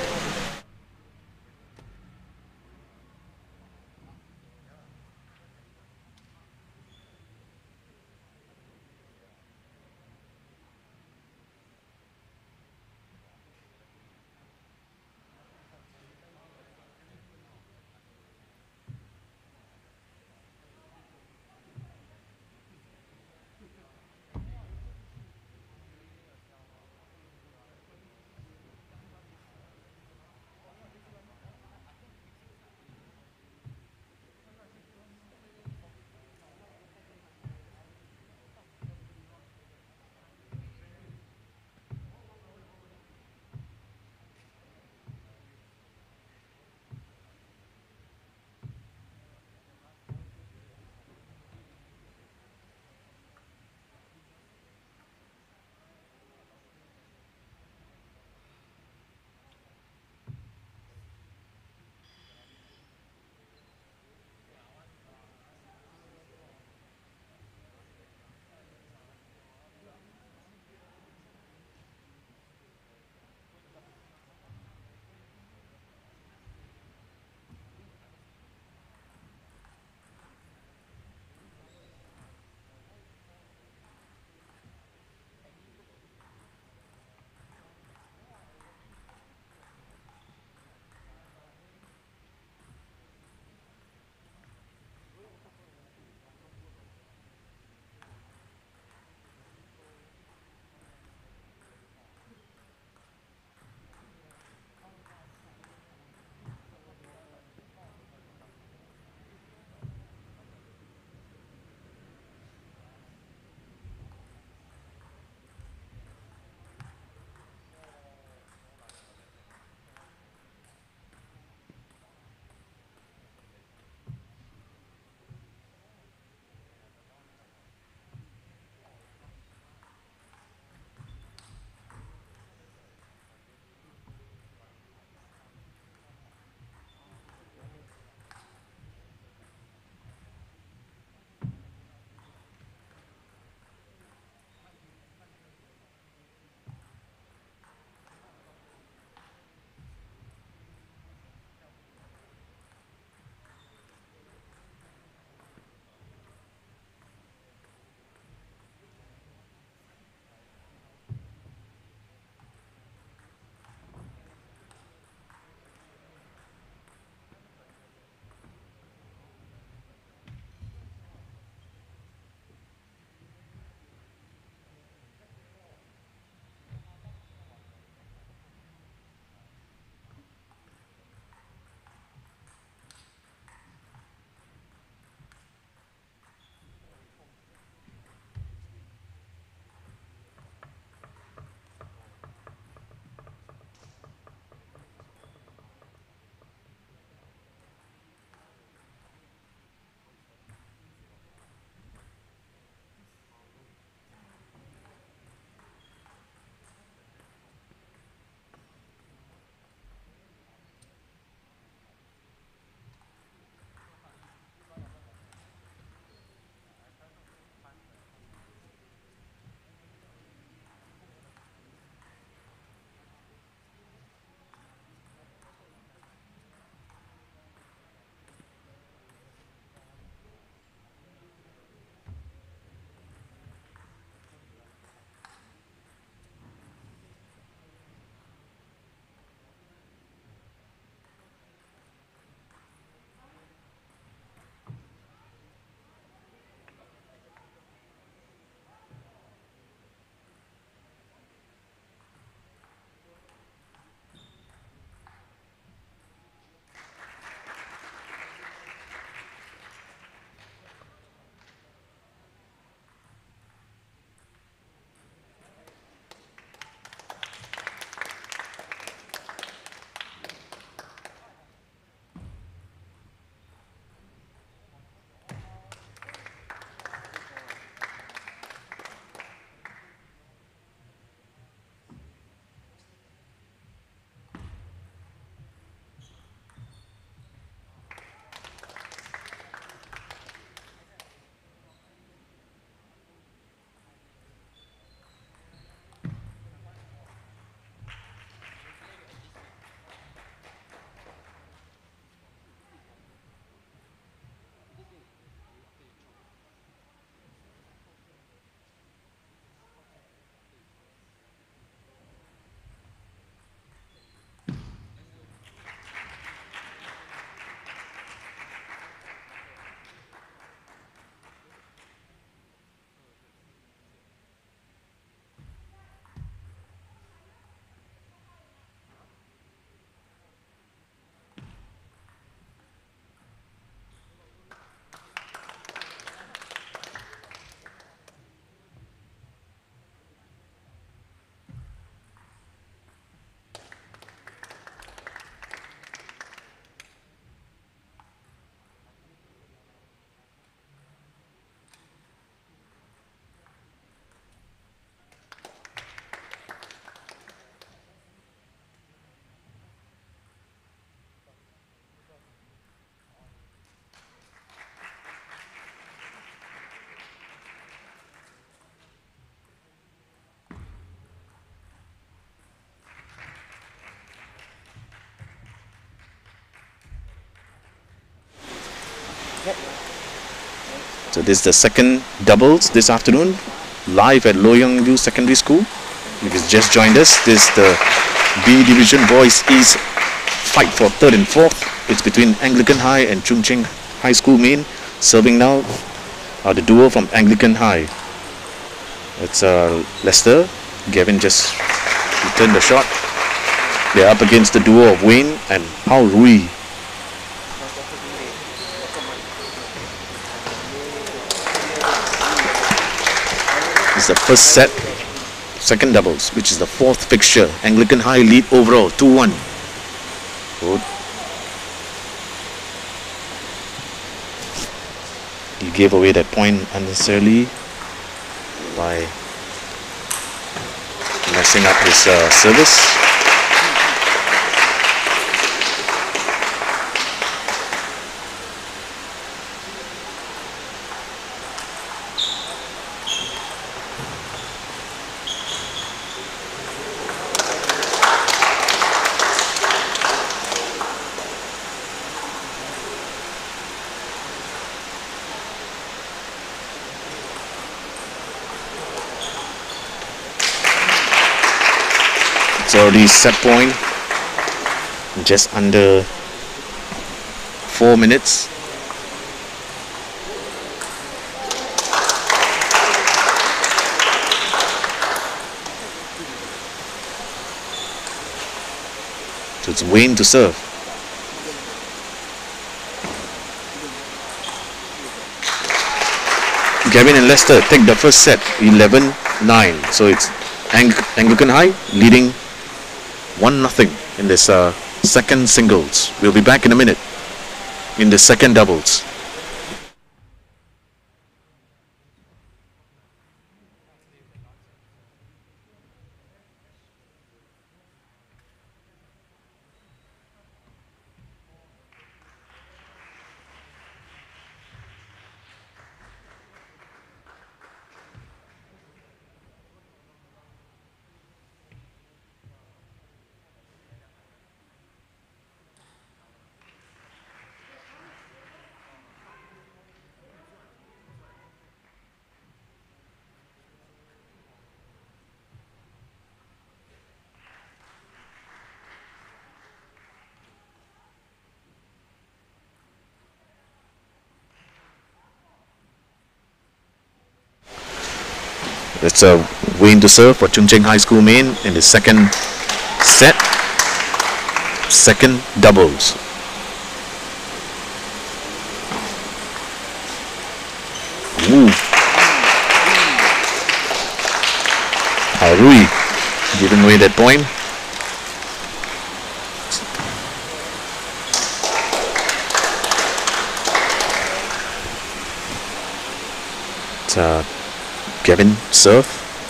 So this is the second doubles this afternoon, live at Loyang View Secondary School. If you've just joined us, this is the B Division Boys East fight for third and fourth. It's between Anglican High and Chung Cheng High School Main. Serving now are the duo from Anglican High. It's Lester. Gavin just returned the shot. They're up against the duo of Wayne and Hao Rui. It's the first set, second doubles, which is the fourth fixture. Anglican High lead overall 2-1. Good. He gave away that point unnecessarily by messing up his service. It's already set point, just under 4 minutes. So it's Wayne to serve. Gavin and Lester take the first set 11-9. So it's Anglican High leading 1-0 in this second singles. We'll be back in a minute in the second doubles. It's a Wayne to serve for Chung Cheng High School Main in the second set, second doubles. Ooh. Harui giving away that point. It's Gavin serve.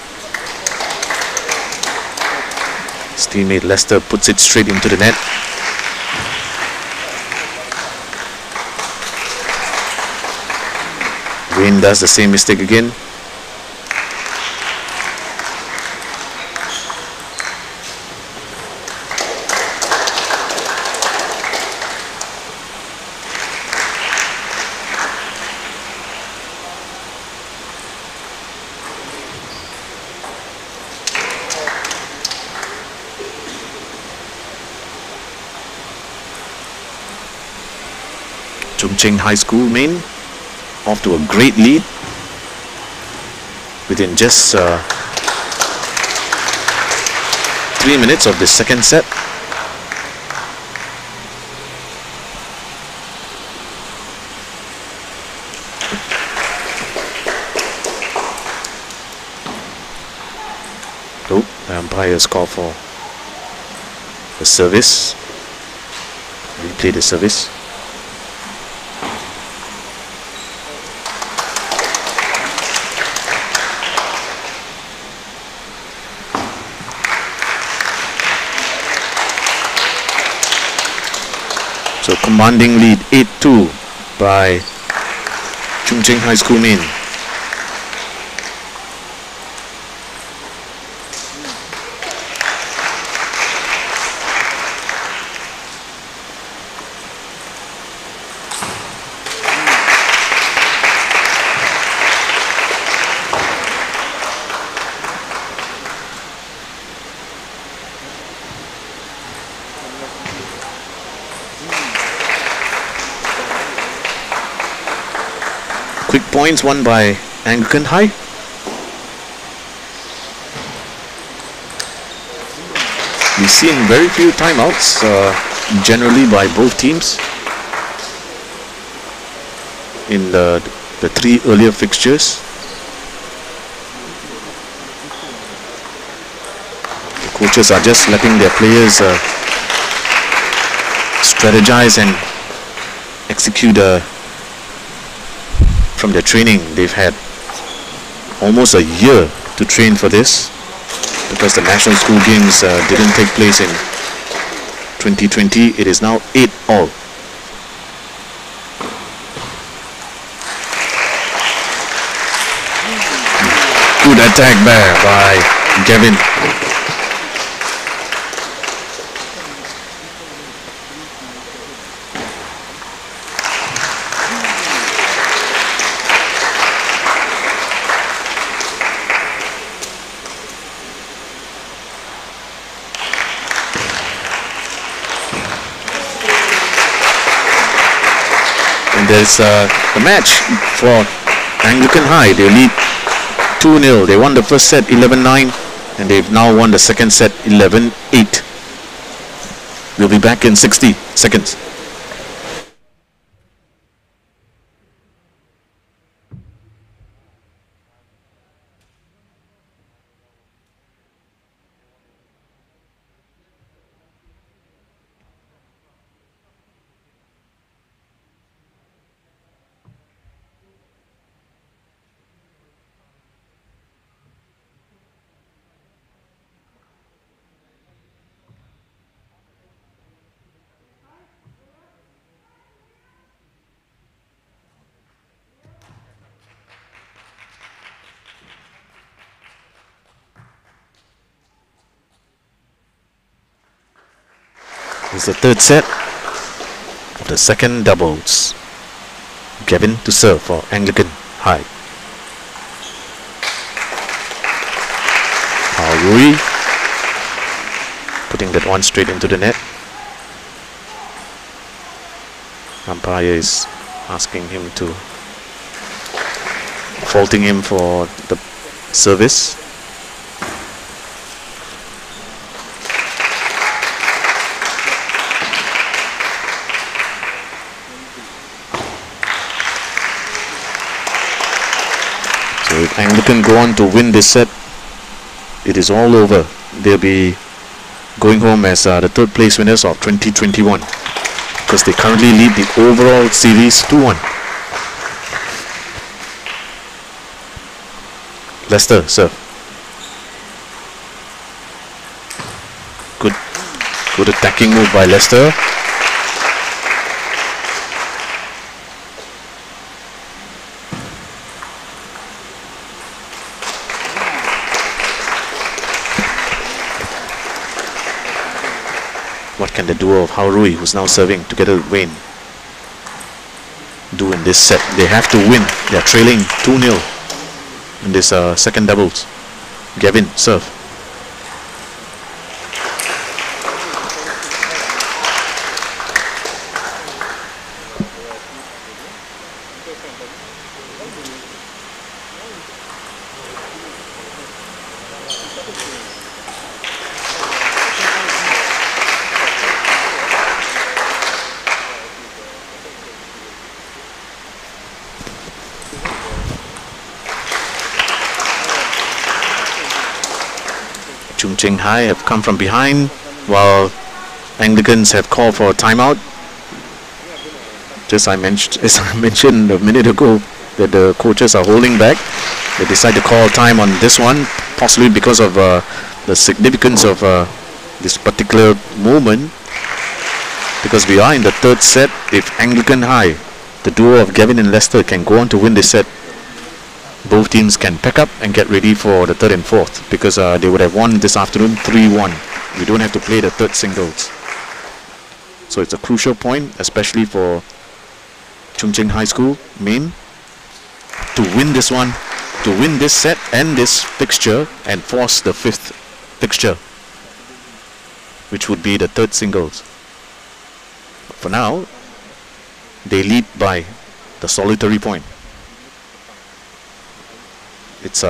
His teammate Lester puts it straight into the net. Wayne does the same mistake again. Chung Cheng High School Main off to a great lead within just 3 minutes of the second set. Oh, the umpires call for the service. Replay the service. So commanding lead 8-2 by Chung Cheng High School Main. Quick points won by Anglican High. We've seen very few timeouts generally by both teams in the three earlier fixtures. The coaches are just letting their players strategize and execute from their training. They've had almost a year to train for this, because the National School Games didn't take place in 2020. It is now 8-all. Good attack there by Gavin. There's the match for Anglican High. They lead 2-0. They won the first set 11-9, and they've now won the second set 11-8. We'll be back in 60 seconds. It's the third set of the second doubles. Gavin to serve for Anglican High. Rui putting that one straight into the net. Umpire is asking him to, faulting him for the service. If Anglican go on to win this set, it is all over. They'll be going home as the third place winners of 2021, because they currently lead the overall series 2-1. Leicester serve. Good attacking move by Leicester. What can the duo of Haurui, who's now serving together with Wayne, do in this set? They have to win. They're trailing 2-0 in this second doubles. Gavin, serve. Chung Cheng High have come from behind, while Anglicans have called for a timeout. As I mentioned a minute ago, that the coaches are holding back. They decide to call time on this one, possibly because of the significance of this particular moment. Because we are in the third set. If Anglican High, the duo of Gavin and Leicester, can go on to win this set, both teams can pack up and get ready for the third and fourth, because they would have won this afternoon 3-1. We don't have to play the third singles. So it's a crucial point, especially for Chung Cheng High School, Maine, to win this one, to win this set and this fixture, and force the fifth fixture, which would be the third singles. But for now, they lead by the solitary point. It's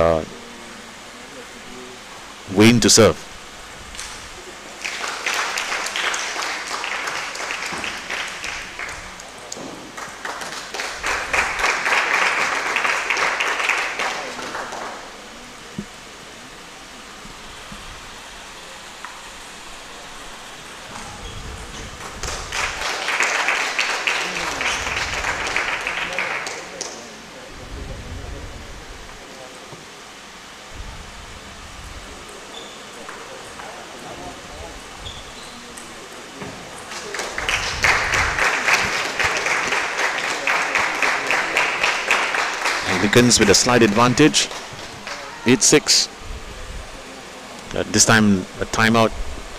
Wayne to serve. Anglicans with a slight advantage, 8-6. This time a timeout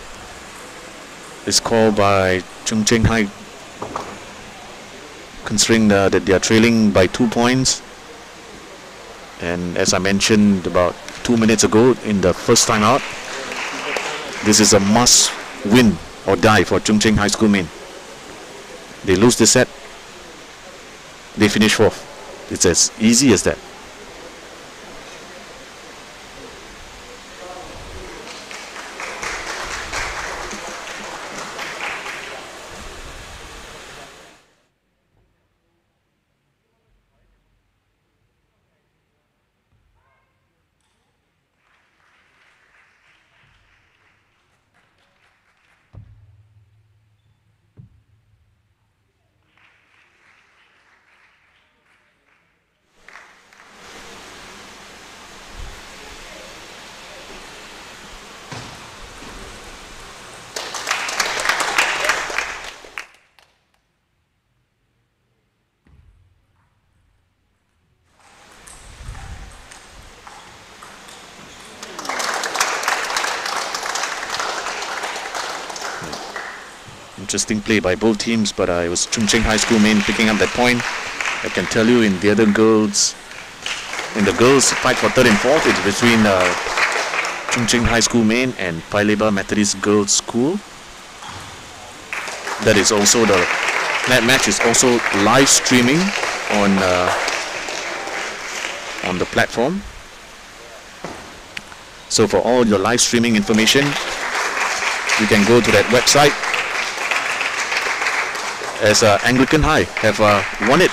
is called by Chung Cheng High, considering that they are trailing by 2 points. And as I mentioned about 2 minutes ago in the first timeout, this is a must win or die for Chung Cheng High School Main. They lose the set, they finish fourth. It's as easy as that. Interesting play by both teams, but it was Chung Cheng High School Main picking up that point. I can tell you in the other girls, in the girls fight for third and fourth, it's between Chung Cheng High School Main and Paya Lebar Methodist Girls School. That match is also live streaming on the platform. So for all your live streaming information, you can go to that website. As Anglican High have won it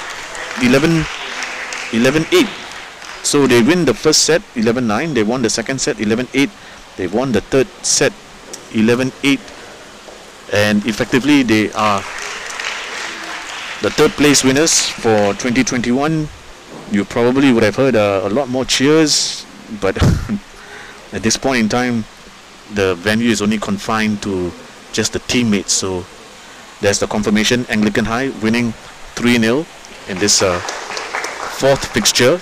11-8. So they win the first set 11-9. They won the second set 11-8. They won the third set 11-8. And effectively they are the third place winners for 2021. You probably would have heard a lot more cheers, but at this point in time the venue is only confined to just the teammates. So there's the confirmation, Anglican High winning 3-0 in this fourth fixture.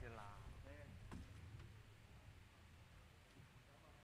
先啦。